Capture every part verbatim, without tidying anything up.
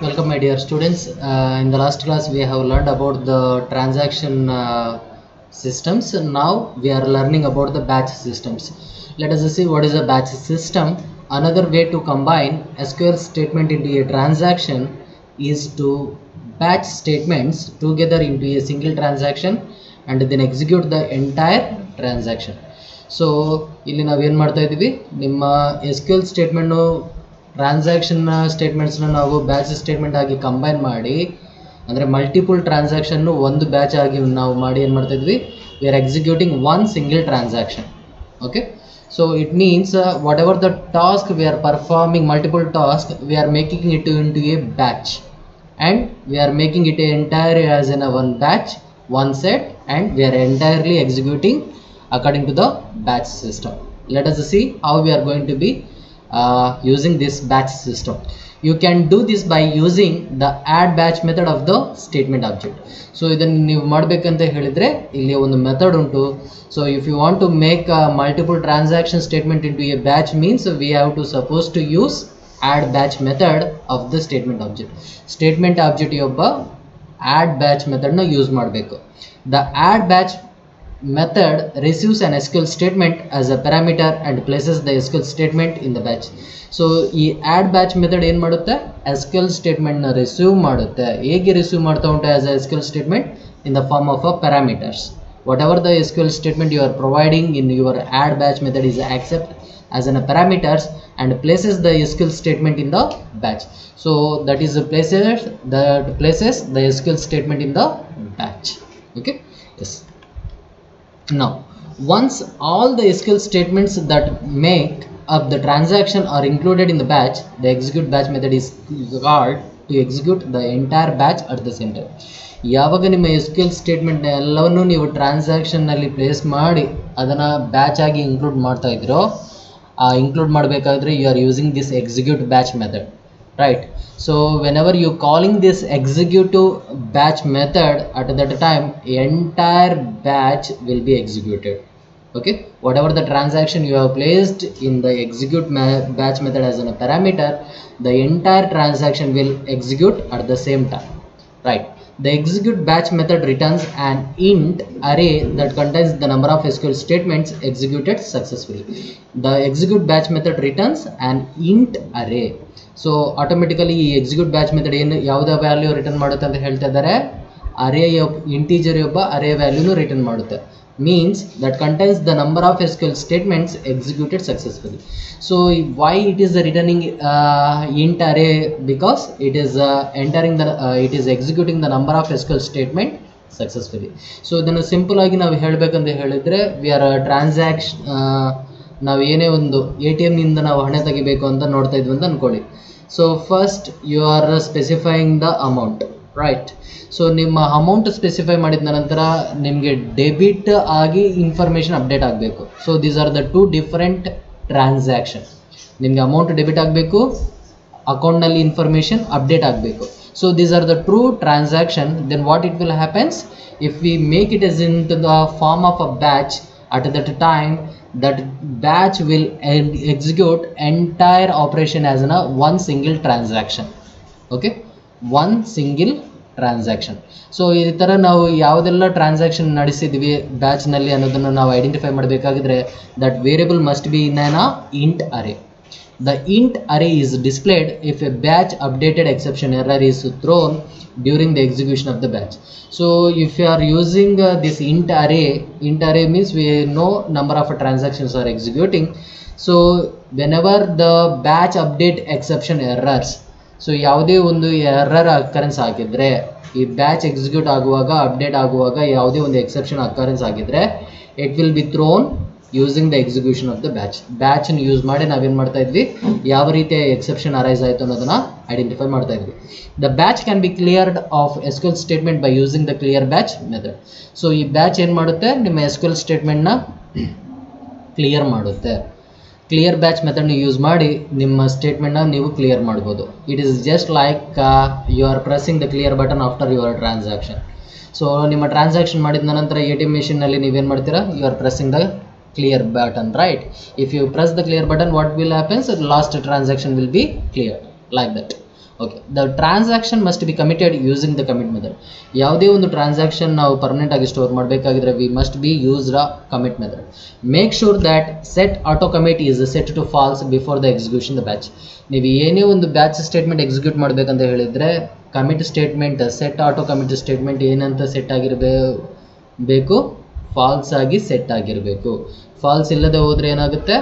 Welcome my dear students. Uh, in the last class we have learned about the transaction uh, systems. Now we are learning about the batch systems. Let us see what is a batch system. Another way to combine S Q L statement into a transaction is to batch statements together into a single transaction and then execute the entire transaction. So ಇಲ್ಲಿ ನಾವು ಏನು ಮಾಡ್ತಾ ಇದ್ದೀವಿ, ನಿಮ್ಮ S Q L statement transaction ಸ್ಟೇಟ್ಮೆಂಟ್ಸ್ನ ನಾವು batch statement ಆಗಿ combine ಮಾಡಿ, ಅಂದರೆ ಮಲ್ಟಿಪಲ್ ಟ್ರಾನ್ಸಾಕ್ಷನ್ನು ಒಂದು ಬ್ಯಾಚ್ ಆಗಿ ನಾವು ಮಾಡಿ ಏನು ಮಾಡ್ತಾ ಇದ್ವಿ, we are executing one single transaction. Okay, so it means whatever the task we are performing, multiple task we are making it into a batch and we are making it entire as an a one batch, one set, and we are entirely executing according to the batch system. Let us see how we are going to be Uh, using this batch system. You can do this by using the add batch method of the statement object. So ಇದನ್ನು ನೀವು ಮಾಡಬೇಕಂತ ಹೇಳಿದರೆ ಇಲ್ಲಿ ಒಂದು method ಉಂಟು. So if you want to make a multiple transaction statement into a batch means we have to suppose to use add batch method of the statement object. Statement object ಒಬ್ಬ add batch method ನ use ಮಾಡಬೇಕು. The add batch method receives an S Q L statement as a parameter and places the S Q L statement in the batch. So ಈ add batch method ಏನು ಮಾಡುತ್ತೆ, S Q L statement ನ receive ಮಾಡುತ್ತೆ. ಹೇಗೆ receive ಮಾಡ್ತಾ ಉಂಟು as a S Q L statement? In the form of a parameters. Whatever the S Q L statement you are providing in your add batch method is accept as an parameters and places the S Q L statement in the batch. So that is the places that places the S Q L statement in the batch. Okay, yes. Now once all the S Q L statements that make up the transaction are included in the batch, the execute batch method is called to execute the entire batch at the same time. ಯಾವಾಗ ನಿಮ್ಮ S Q L ಸ್ಟೇಟ್ಮೆಂಟ್ನ ಎಲ್ಲವನ್ನೂ ನೀವು ಟ್ರಾನ್ಸಾಕ್ಷನ್ನಲ್ಲಿ place ಮಾಡಿ ಅದನ್ನು batch ಆಗಿ include ಮಾಡ್ತಾ ಇದ್ದೀರೋ, ಆ ಇನ್ಕ್ಲೂಡ್ ಮಾಡಬೇಕಾದ್ರೆ you are using this execute batch method, right? So whenever you calling this executive batch method, at that time entire batch will be executed. Okay, whatever the transaction you have placed in the execute batch method as a parameter, the entire transaction will execute at the same time, right? The execute batch method returns an int array that contains the number of S Q L statements executed successfully. The execute batch method returns an int array. So automatically ಈ execute batch method ಏನು ಯಾವುದೇ value return ಮಾಡುತ್ತೆ ಅಂತ ಹೇಳ್ತಾ ಇದ್ದಾರೆ, array integer ಒಬ್ಬ array ವ್ಯಾಲ್ಯೂನು return ಮಾಡುತ್ತೆ. Means that contains the number of S Q L statements executed successfully. So why it is returning uh, int array? Because it is uh, entering the uh, it is executing the number of S Q L statement successfully. So ಇದನ್ನು simple ಆಗಿ ನಾವು ಹೇಳಬೇಕಂತ ಹೇಳಿದ್ರೆ, we are transaction, ನಾವು ಏನೇ ಒಂದು A T ಎಮ್ನಿಂದ ನಾವು ಹಣ ತೆಗಿಬೇಕು ಅಂತ ನೋಡ್ತಾ ಇದ್ವಿ ಅಂತ ಅಂದ್ಕೊಳ್ಳಿ. So first you are specifying the amount, right? So ನಿಮ್ಮ ಅಮೌಂಟ್ ಸ್ಪೆಸಿಫೈ ಮಾಡಿದ ನಂತರ ನಿಮಗೆ ಡೆಬಿಟ್ ಆಗಿ ಇನ್ಫಾರ್ಮೇಷನ್ ಅಪ್ಡೇಟ್ ಆಗಬೇಕು. So these are the two different transaction. ನಿಮಗೆ ಅಮೌಂಟ್ ಡೆಬಿಟ್ ಆಗಬೇಕು, ಅಕೌಂಟ್ನಲ್ಲಿ ಇನ್ಫಾರ್ಮೇಷನ್ ಅಪ್ಡೇಟ್ ಆಗಬೇಕು. So these are the true transaction. Then what it will happens if we make it as into the form of a batch, at that time that batch will execute entire operation as in a one single transaction. Okay, one single transaction. So ಈ ಥರ ನಾವು ಯಾವುದೆಲ್ಲ transaction ನಡೆಸಿದ್ವಿ ಬ್ಯಾಚ್ನಲ್ಲಿ ಅನ್ನೋದನ್ನು ನಾವು identify ಮಾಡಬೇಕಾಗಿದ್ರೆ, that variable must be in an int array. The int array is displayed if a batch updated exception error is thrown during the execution of the batch. So if you are using uh, this int array, int array means we know number of transactions are executing. So whenever the batch update exception errors, so ಯಾವುದೇ ಒಂದು error occurrence ಆಗಿದ್ರೆ, ಈ batch execute ಆಗುವಾಗ update ಆಗುವಾಗ ಯಾವುದೇ ಒಂದು exception occurrence ಆಗಿದ್ರೆ, it will be thrown using the execution of the batch. ಬ್ಯಾಚನ್ನು ಯೂಸ್ ಮಾಡಿ ನಾವೇನು ಮಾಡ್ತಾ ಇದ್ವಿ, ಯಾವ ರೀತಿಯ ಎಕ್ಸೆಪ್ಷನ್ ಅರೈಸ್ ಆಯಿತು ಅನ್ನೋದನ್ನು ಐಡೆಂಟಿಫೈ ಮಾಡ್ತಾ ಇದ್ವಿ. The batch can be cleared of S Q L statement by using the clear batch method. So ಈ ಬ್ಯಾಚ್ ಏನು ಮಾಡುತ್ತೆ, ನಿಮ್ಮ ಎಸ್ ಕ್ಯೂ ಎಲ್ ಸ್ಟೇಟ್ಮೆಂಟ್ನ ಕ್ಲಿಯರ್ ಮಾಡುತ್ತೆ. ಕ್ಲಿಯರ್ ಬ್ಯಾಚ್ ಮೆಥಡ್ನ ಯೂಸ್ ಮಾಡಿ ನಿಮ್ಮ ಸ್ಟೇಟ್ಮೆಂಟ್ನ ನೀವು ಕ್ಲಿಯರ್ ಮಾಡ್ಬೋದು. It is just like you are pressing the clear button after your transaction. So ನಿಮ್ಮ ಟ್ರಾನ್ಸಾಕ್ಷನ್ ಮಾಡಿದ ನಂತರ ಎ ಟಿ ಎಮ್ ಮೆಷಿನ್ನಲ್ಲಿ ನೀವೇನು ಮಾಡ್ತೀರಾ, you are pressing the clear button, right? If you press the clear button, what will happen? So the last transaction will be cleared like that. Okay, the transaction must be committed using the commit method. ಯಾವುದೇ ಒಂದು transaction ನಾವು permanent ಆಗಿ store ಮಾಡಬೇಕಾಗಿದ್ರೆ we must be use the commit method. Make sure that set auto commit is set to false before the execution the batch. ನೀವು ಏನೇ ಒಂದು batch statement execute ಮಾಡಬೇಕಂತ ಹೇಳಿದರೆ commit statement set auto commit statement ಏನಂತ set ಆಗಿರಬೇಕು, false ಆಗಿ set ಆಗಿರಬೇಕು. False ಇಲ್ಲದೆ ಹೋದರೆ ಏನಾಗುತ್ತೆ,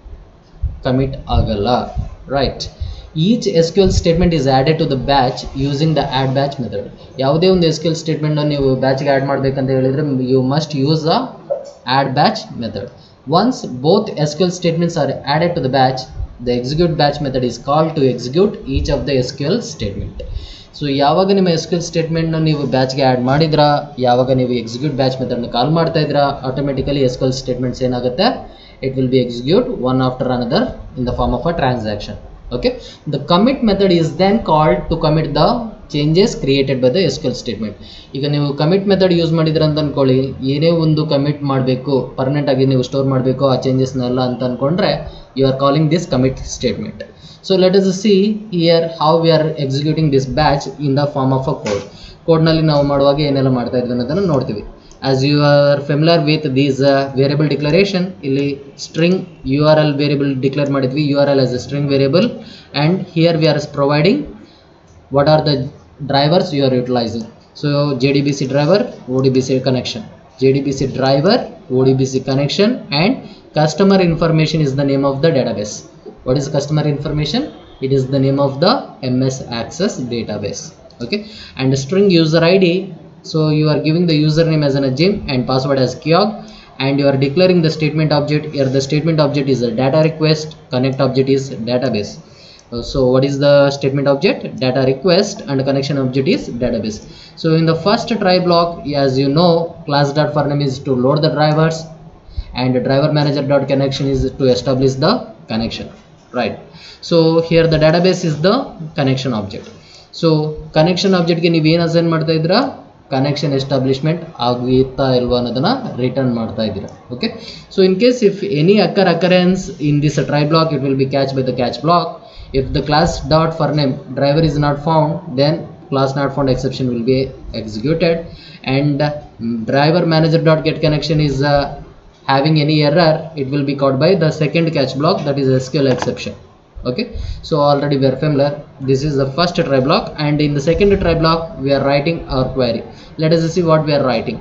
ಕಮಿಟ್ ಆಗಲ್ಲ. Right. Each S Q L statement is added to the batch using the add batch method. ಯಾವುದೇ ಒಂದು ಎಸ್ ಕ್ಯೂ ಎಲ್ ಸ್ಟೇಟ್ಮೆಂಟ್ನ ನೀವು ಬ್ಯಾಚ್ಗೆ ಆ್ಯಡ್ ಮಾಡಬೇಕಂತ ಹೇಳಿದರೆ you must use the add batch method. Once both S Q L statements are added to the batch, the execute batch method is called to execute each of the S Q L statement. So ಯಾವಾಗ ನಿಮ್ಮ S Q L ಸ್ಟೇಟ್ಮೆಂಟ್ನ ನೀವು ಬ್ಯಾಚ್ಗೆ add ಮಾಡಿದ್ರಾ, ಯಾವಾಗ ನೀವು execute batch ಮೆಥಡ್ನ call ಮಾಡ್ತಾ ಇದ್ರಾ, automatically S Q L statements ಏನಾಗುತ್ತೆ, it will be execute one after another in the form of a transaction. Okay, the commit method is then called to commit the changes created by the S Q L statement. ಈಗ ನೀವು commit method use ಮಾಡಿದ್ರೆ ಅಂತ ಅನ್ಕೊಳ್ಳಿ, ಏನೇ ಒಂದು commit ಮಾಡಬೇಕು, permanent ಆಗಿ ನೀವು ಸ್ಟೋರ್ ಮಾಡಬೇಕು ಆ ಚೇಂಜಸ್ನೆಲ್ಲ ಅಂತ ಅನ್ಕೊಂಡ್ರೆ you are calling this commit statement. So let us see here how we are executing this batch in the form of a code. ಕೋಡ್ನಲ್ಲಿ ನಾವು ಮಾಡುವಾಗ ಏನೆಲ್ಲ ಮಾಡ್ತಾ ಇದ್ವಿ ಅನ್ನೋದನ್ನು ನೋಡ್ತೀವಿ. As you are familiar with these uh, variable declaration, ಇಲ್ಲಿ string U R L variable declare ಮಾಡಿದ್ವಿ, U R L as a string variable, and here we are providing what are the drivers you are utilizing. So J D B C driver, O D B C connection, J D B C driver, O D B C connection, and customer information is the name of the database. What is customer information? It is the name of the M S Access database. Okay, and string user I D. So you are giving the username as an Jim and password as Kyog, and you are declaring the statement object. Here the statement object is a data request, connect object is database. Uh, so what is the statement object? Data request, and connection object is database. So in the first try block, as you know, class.forName is to load the drivers, and driver manager.connection is to establish the connection. Right. So here the database is the connection object. So connection object ಗೆ ನೀವು ಏನು assign ಮಾಡ್ತಾ ಇದ್ದೀರಾ, connection establishment ಆಗುತ್ತಾ ಇಲ್ವಾ ಅನ್ನೋದನ್ನ return ಮಾಡ್ತಾ ಇದ್ದೀರಾ. Okay, so in case if any occur occurrence in this try block, it will be catch by the catch block. If the class dot for name driver is not found, then class not found exception will be executed, and uh, driver manager dot get connection is uh, having any error, it will be caught by the second catch block, that is S Q L exception. Okay, so already we are familiar. This is the first try block, and in the second try block we are writing our query. Let us see what we are writing.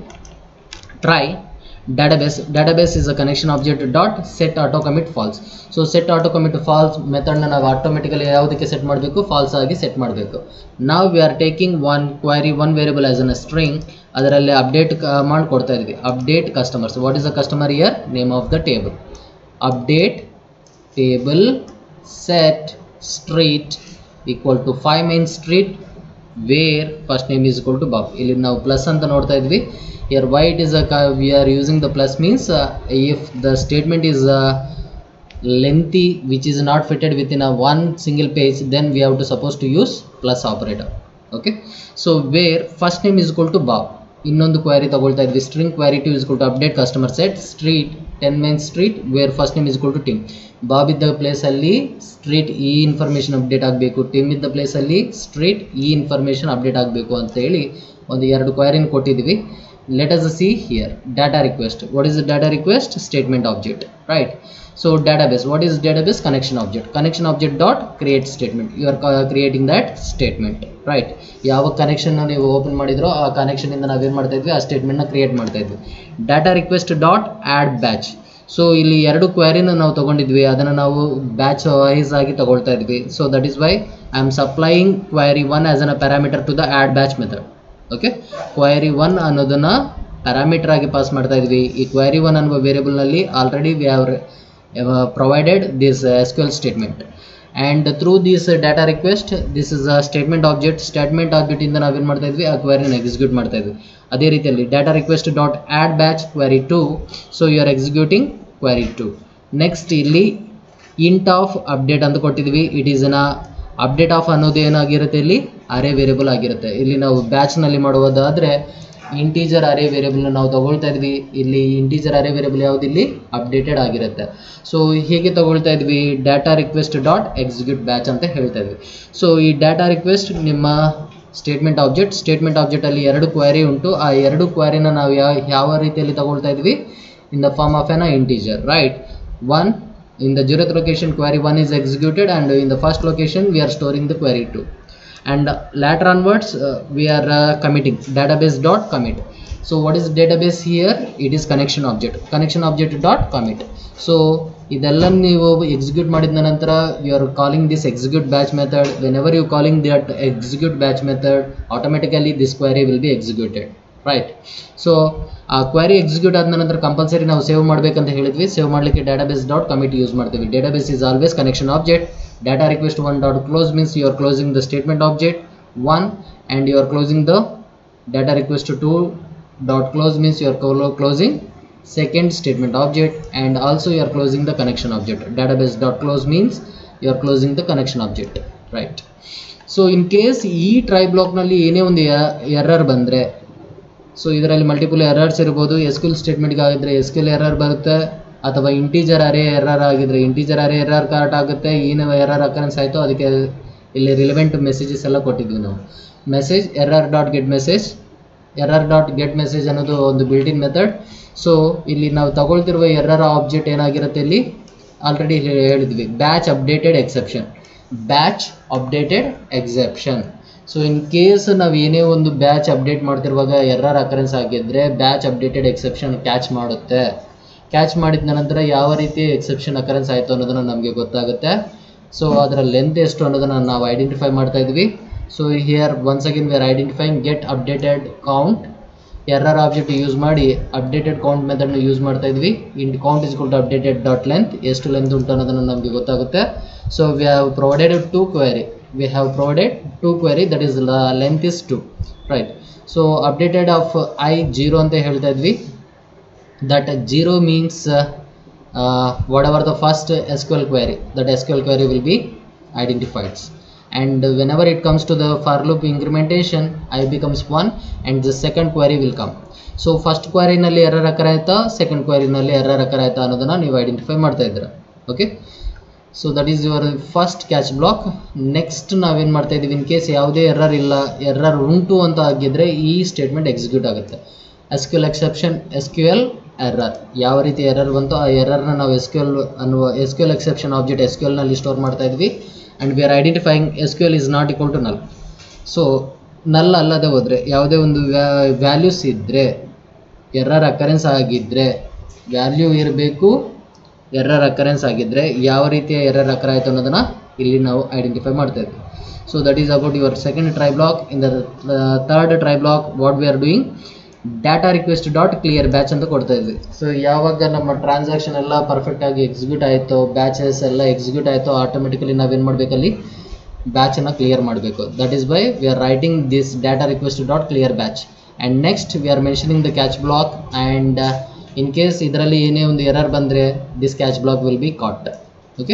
Try database. Database is a connection object dot set auto commit false. So set auto commit false method na ನಾವು automatically ಯಾವುದಕ್ಕೆ set ಮಾಡಬೇಕು, false ಆಗಿ set ಮಾಡಬೇಕು. Now we are taking one query, one variable as a string. ಅದರಲ್ಲಿ update command ಕೊಡ್ತಾ ಇದೀವಿ. Update customers. What is the customer here? Name of the table. Update table set street equal to five main street where first name is equal to Bob. ಇಲ್ಲಿ ನಾವು plus ಅಂತ ನೋಡ್ತಾ ಇದ್ವಿ. Here why it is a we are using the plus means uh, if the statement is uh, lengthy, which is not fitted within a one single page, then we have to suppose to use plus operator. Okay, so where first name is equal to Bob, ಇನ್ನೊಂದು query ತಗೊಳ್ತಾ ಇದ್ವಿ, string query two is equal to update customer set street ten main street where first name is equal to Tim. Bob ಇದ್ದ place ಅಲ್ಲಿ street ಈ information update ಆಗಬೇಕು, Tim ಇದ್ದ place ಅಲ್ಲಿ street ಈ ಇನ್ಫಾರ್ಮೇಶನ್ ಅಪ್ಡೇಟ್ ಆಗಬೇಕು ಅಂತ ಹೇಳಿ ಒಂದು ಎರಡು ಕ್ವೈರಿನ ಕೊಟ್ಟಿದ್ವಿ. Let us see here data request. What is the data request? Statement object, right? So database, what is database? Connection object. Connection object dot create statement. You are creating that statement, right? ಯಾವ connection ನೀವು open ಮಾಡಿದ್ರೋ ಆ connection ಇಂದ ನಾವೇನು ಮಾಡ್ತಾ ಇದ್ವಿ, ಆ statement ನ ಕ್ರಿಯೇಟ್ ಮಾಡ್ತಾ ಇದ್ವಿ. Data request dot add batch. So ಇಲ್ಲಿ ಎರಡು ಕ್ವೈರಿನ ನಾವು ತಗೊಂಡಿದ್ವಿ, ಅದನ್ನು ನಾವು ಬ್ಯಾಚ್ ವೈಸ್ ಆಗಿ ತಗೊಳ್ತಾ ಇದ್ವಿ. So that is why I am supplying query one as an a parameter to the add batch method. Okay, query one ಅನ್ನೋದನ್ನ ಪ್ಯಾರಾಮೀಟರ್ ಆಗಿ ಪಾಸ್ ಮಾಡ್ತಾ ಇದ್ವಿ. ಈ ಕ್ವೈರಿ ಒನ್ ಅನ್ನುವ ವೇರಿಯಬಲ್ ನಲ್ಲಿ already we have provided this S Q L statement, and through this data request this is a statement object. Statement object ಇಂದ ನಾವೇನು ಮಾಡ್ತಾ ಇದ್ವಿ, ಆ ಕ್ವೈರಿನ ಎಕ್ಸಿಕ್ಯೂಟ್ ಮಾಡ್ತಾ ಇದ್ವಿ. ಅದೇ ರೀತಿಯಲ್ಲಿ data request dot add batch query two. So you are executing query two. Next ಇಲ್ಲಿ ಇಂಟ್ ಆಫ್ ಅಪ್ಡೇಟ್ ಅಂತ ಕೊಟ್ಟಿದ್ವಿ. It is an update of ಅನ್ನೋದು ಏನಾಗಿರುತ್ತೆ, ಇಲ್ಲಿ ಅರೇ ವೇರಿಯಬಲ್ ಆಗಿರುತ್ತೆ. ಇಲ್ಲಿ ನಾವು ಬ್ಯಾಚ್ನಲ್ಲಿ ಮಾಡುವುದಾದರೆ ಇಂಟೀಜರ್ ಅರೇ ವೇರಿಯಬಲ್ ನಾವು ತಗೊಳ್ತಾ ಇದ್ವಿ, ಇಲ್ಲಿ ಇಂಟೀಜರ್ ಅರೇ ವೇರಿಯಬಲ್ ಯಾವ್ದು ಇಲ್ಲಿ ಅಪ್ಡೇಟೆಡ್ ಆಗಿರುತ್ತೆ. ಸೊ ಹೇಗೆ ತಗೊಳ್ತಾ ಇದ್ವಿ, data request dot execute batch ಅಂತ ಹೇಳ್ತಾ ಇದ್ವಿ. ಸೊ ಈ ಡಾಟಾ ರಿಕ್ವೆಸ್ಟ್ ನಿಮ್ಮ ಸ್ಟೇಟ್ಮೆಂಟ್ ಆಬ್ಜೆಕ್ಟ್, ಸ್ಟೇಟ್ಮೆಂಟ್ ಆಬ್ಜೆಕ್ಟಲ್ಲಿ ಎರಡು ಕ್ವಾರಿ ಉಂಟು, ಆ ಎರಡು ಕ್ವಾರಿನ ನಾವು ಯಾವ ಯಾವ ರೀತಿಯಲ್ಲಿ ತಗೊಳ್ತಾ ಇದ್ವಿ, in the form of an integer, right. One in the zeroth location query one is executed, and in the first location we are storing the query two, and uh, later onwards uh, we are uh, committing database dot commit. So what is database here? It is connection object, connection object dot commit. So idella neevu execute madidna nantara you are calling this execute batch method. Whenever you calling that execute batch method, automatically this query will be executed, right? So ಆ query execute ಆದ ನಂತರ compulsory ನಾವು save ಮಾಡಬೇಕಂತ ಹೇಳಿದ್ವಿ. Save ಮಾಡಲಿಕ್ಕೆ database dot commit use ಮಾಡ್ತೀವಿ. Database is always connection object. Data request one dot close means you are closing the statement object one, and you are closing the data request two dot close means you are closing second statement object, and also you are closing the connection object. Database dot close means you are closing the connection object, right. So in case ಈ try ಬ್ಲಾಕ್ನಲ್ಲಿ ಏನೇ ಒಂದು error ಬಂದರೆ, so ಇದರಲ್ಲಿ multiple errors ಇರ್ಬೋದು. S Q L ಸ್ಟೇಟ್ಮೆಂಟ್ಗೆ ಆಗಿದ್ರೆ S Q L error ಬರುತ್ತೆ, ಅಥವಾ ಇಂಟೀಜರ್ ಅರೇ ಎರರ್ ಆಗಿದ್ರೆ ಇಂಟೀಜರ್ ಅರೇ ಎರರ್ ಕಾರ್ಟ್ ಆಗುತ್ತೆ. ಏನು ಎರರ್ ಅಕರೆನ್ಸ್ ಆಯಿತು ಅದಕ್ಕೆ ಇಲ್ಲಿ ರಿಲೆವೆಂಟ್ ಮೆಸೇಜಸ್ ಎಲ್ಲ ಕೊಟ್ಟಿದ್ವಿ ನಾವು. Message error dot get message, error dot get message ಅನ್ನೋದು ಒಂದು ಬಿಲ್ಟ್ ಇನ್ ಮೆಥಡ್. ಸೊ ಇಲ್ಲಿ ನಾವು ತಗೊಳ್ತಿರುವ ಎರರ್ ಆಬ್ಜೆಕ್ಟ್ ಏನಾಗಿರುತ್ತೆ, ಇಲ್ಲಿ ಆಲ್ರೆಡಿ ಹೇಳಿದ್ವಿ, batch updated exception, batch updated exception. So in case ನಾವು ಏನೇ ಒಂದು ಬ್ಯಾಚ್ ಅಪ್ಡೇಟ್ ಮಾಡ್ತಿರುವಾಗ ಎರರ್ ಅಕರೆನ್ಸ್ ಆಗಿದ್ದರೆ ಬ್ಯಾಚ್ ಅಪ್ಡೇಟೆಡ್ ಎಕ್ಸೆಪ್ಷನ್ ಕ್ಯಾಚ್ ಮಾಡುತ್ತೆ. ಕ್ಯಾಚ್ ಮಾಡಿದ ನಂತರ ಯಾವ ರೀತಿ ಎಕ್ಸೆಪ್ಷನ್ ಅಕರೆನ್ಸ್ ಆಯಿತು ಅನ್ನೋದನ್ನು ನಮಗೆ ಗೊತ್ತಾಗುತ್ತೆ. ಸೊ ಅದರ ಲೆಂತ್ ಎಷ್ಟು ಅನ್ನೋದನ್ನು ನಾವು ಐಡೆಂಟಿಫೈ ಮಾಡ್ತಾ ಇದ್ವಿ. So here once again we are identifying get updated count. Error object use ಮಾಡಿ ಅಪ್ಡೇಟೆಡ್ ಕೌಂಟ್ ಮೆಥಡ್ನ ಯೂಸ್ ಮಾಡ್ತಾ ಇದ್ವಿ. In count is equal to updated dot length, ಎಷ್ಟು ಲೆಂತ್ ಉಂಟು ಅನ್ನೋದನ್ನು ನಮಗೆ ಗೊತ್ತಾಗುತ್ತೆ. So we have provided two query, we have provided two query, that is the length is two, right. So updated of I zero ante helta idvi, that zero means uh, uh, whatever the first S Q L query, that S Q L query will be identified, and whenever it comes to the for loop incrementation, I becomes one and the second query will come. So first query nalli error occur aayta, second query nalli error occur aayta ಅನ್ನೋದನ್ನ ನೀವು identify ಮಾಡ್ತಾ ಇದ್ದೀರಾ. Okay, so that is your first catch block. Next ನಾವೇನು ಮಾಡ್ತಾ ಇದ್ದೀವಿ, in case ಯಾವುದೇ error ಇಲ್ಲ, error ಉಂಟು ಅಂತ ಆಗಿದ್ದರೆ ಈ ಸ್ಟೇಟ್ಮೆಂಟ್ ಎಕ್ಸಿಕ್ಯೂಟ್ ಆಗುತ್ತೆ. S Q L exception, S Q L error, ಯಾವ ರೀತಿ ಎರರ್ ಬಂತು ಆ ಎರರ್ನ ನಾವು ಎಸ್ ಕ್ಯೂ ಎಲ್ ಅನ್ನುವ S Q L exception object S Q ಎಲ್ನಲ್ಲಿ ಸ್ಟೋರ್ ಮಾಡ್ತಾ ಇದ್ವಿ. And we are identifying S Q L is not equal to ನಲ್. ಸೊ ನಲ್ ಅಲ್ಲದೆ ಹೋದರೆ ಯಾವುದೇ ಒಂದು ವ್ಯಾಲ್ಯೂಸ್ ಇದ್ದರೆ, ಎರರ್ ಅಕರೆನ್ಸ್ ಆಗಿದ್ದರೆ ವ್ಯಾಲ್ಯೂ ಇರಬೇಕು, ಎರರ್ ಅಕರೆನ್ಸ್ ಆಗಿದ್ದರೆ ಯಾವ ರೀತಿಯ ಎರರ್ ಅಕರ್ ಆಯಿತು ಅನ್ನೋದನ್ನು ಇಲ್ಲಿ ನಾವು ಐಡೆಂಟಿಫೈ ಮಾಡ್ತಾ ಇದ್ವಿ. So that is about your second try block. In the third try block what we are doing, data request dot clear batch ಅಂತ ಕೊಡ್ತಾ ಇದ್ವಿ. ಸೊ ಯಾವಾಗ ನಮ್ಮ ಟ್ರಾನ್ಸಾಕ್ಷನ್ ಎಲ್ಲ ಪರ್ಫೆಕ್ಟಾಗಿ ಎಕ್ಸಿಕ್ಯೂಟ್ ಆಯಿತು, ಬ್ಯಾಚಸ್ ಎಲ್ಲ ಎಕ್ಸಿಕ್ಯೂಟ್ ಆಯಿತು, ಆಟೋಮೆಟಿಕಲಿ ನಾವೇನು ಮಾಡಬೇಕಲ್ಲಿ ಬ್ಯಾಚನ್ನು ಕ್ಲಿಯರ್ ಮಾಡಬೇಕು. That is by we are writing this data request dot clear batch. And next we are mentioning the catch block, and in case ಇದರಲ್ಲಿ ಏನೇ ಒಂದು ಎರರ್ ಬಂದರೆ this catch block will be caught. Okay,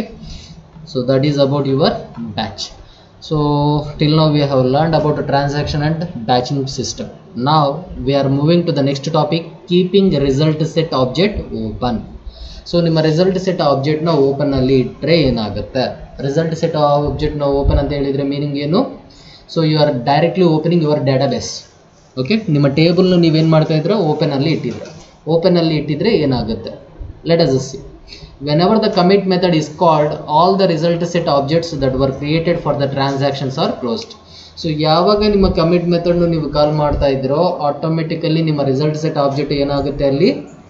so that is about your batch. So till now we have learned about transaction and batching system. ನಾವು we are moving to the next topic, keeping result set object open. So ನಿಮ್ಮ result set ಆಬ್ಜೆಕ್ಟ್ನ ಓಪನ್ನಲ್ಲಿ ಇಟ್ಟರೆ ಏನಾಗುತ್ತೆ, result set ಆಬ್ಜೆಕ್ಟ್ನ open ಅಂತ ಹೇಳಿದರೆ meaning ಏನು, so you are directly opening your database. Okay, ನಿಮ್ಮ ಟೇಬಲ್ನ ನೀವೇನು ಮಾಡ್ತಾ ಇದ್ರೆ ಓಪನಲ್ಲಿ ಇಟ್ಟಿದ್ರೆ, ಓಪನಲ್ಲಿ ಇಟ್ಟಿದ್ರೆ ಏನಾಗುತ್ತೆ, let us see. Whenever the commit method is called, all the result set objects that were created for the transactions are closed. So ಯಾವಾಗ ನಿಮ್ಮ ಕಮಿಟ್ ಮೆಥಡ್ನು ನೀವು ಕಾಲ್ ಮಾಡ್ತಾ ಇದ್ದೀರೋ ಆಟೋಮೆಟಿಕಲಿ ನಿಮ್ಮ ರಿಸಲ್ಟ್ ಸೆಟ್ ಆಬ್ಜೆಕ್ಟ್ ಏನಾಗುತ್ತೆ, ಅಲ್ಲಿ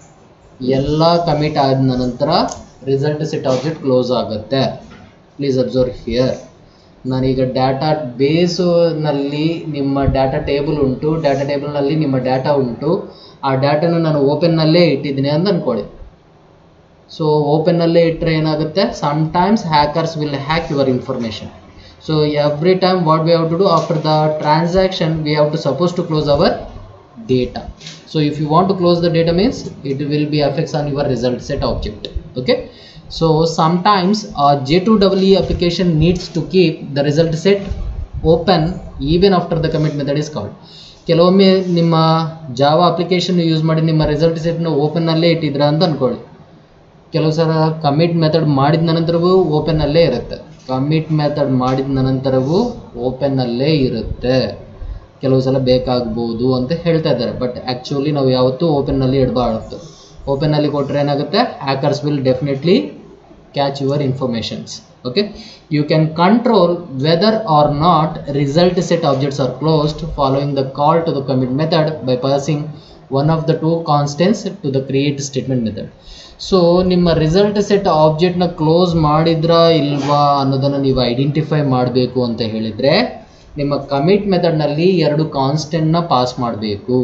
ಎಲ್ಲ ಕಮಿಟ್ ಆದ ನಂತರ ರಿಸಲ್ಟ್ ಸೆಟ್ ಆಬ್ಜೆಕ್ಟ್ ಕ್ಲೋಸ್ ಆಗುತ್ತೆ. Please observe here. ನಾನೀಗ ಡಾಟಾ ಬೇಸ್ನಲ್ಲಿ ನಿಮ್ಮ ಡಾಟಾ ಟೇಬಲ್ ಉಂಟು, ಡಾಟಾ ಟೇಬಲ್ನಲ್ಲಿ ನಿಮ್ಮ ಡಾಟಾ ಉಂಟು, ಆ ಡಾಟಾನ ನಾನು ಓಪನ್ನಲ್ಲೇ ಇಟ್ಟಿದ್ದೀನಿ ಅಂತ ಅಂದ್ಕೊಳ್ಳಿ. ಸೊ ಓಪನ್ನಲ್ಲೇ ಇಟ್ಟರೆ ಏನಾಗುತ್ತೆ, sometimes hackers will hack your information. So every time what we have to do after the transaction we have to suppose to close our data. So if you want to close the data means it will be affects on your result set object. Okay, so sometimes a J two E E application needs to keep the result set open even after the commit method is called. ಕೆಲವೊಮ್ಮೆ ನಿಮ್ಮ Java application use ಮಾಡಿ ನಿಮ್ಮ result ಸೆಟ್ನ ಓಪನ್ನಲ್ಲೇ ಇಟ್ಟಿದ್ರ ಅಂತ ಅಂದ್ಕೊಳ್ಳಿ. ಕೆಲವು ಸಲ commit method ಮಾಡಿದ ನಂತರವೂ ಓಪನ್ನಲ್ಲೇ ಇರುತ್ತೆ. ಕಮಿಟ್ ಮೆಥಡ್ ಮಾಡಿದ ನಂತರವೂ ಓಪನ್ನಲ್ಲೇ ಇರುತ್ತೆ. ಕೆಲವು ಸಲ ಬೇಕಾಗ್ಬೋದು ಅಂತ ಹೇಳ್ತಾ ಇದ್ದಾರೆ. ಬಟ್ ಆ್ಯಕ್ಚುಲಿ ನಾವು ಯಾವತ್ತೂ ಓಪನ್ನಲ್ಲಿ ಇಡಬಾರ್ದು. ಓಪನ್ನಲ್ಲಿ ಕೊಟ್ಟರೆ ಏನಾಗುತ್ತೆ, hackers will definitely catch your informations. Okay, you can control whether or not result set objects are closed following the call to the commit method by passing one of the two constants to the create statement method. So ನಿಮ್ಮ result set ಆಬ್ಜೆಕ್ಟ್ನ close ಮಾಡಿದ್ರಾ ಇಲ್ವಾ ಅನ್ನೋದನ್ನು ನೀವು identify ಮಾಡಬೇಕು ಅಂತ ಹೇಳಿದರೆ ನಿಮ್ಮ ಕಮಿಟ್ ಮೆಥಡ್ನಲ್ಲಿ ಎರಡು ಕಾನ್ಸ್ಟೆಂಟ್ನ ಪಾಸ್ ಮಾಡಬೇಕು.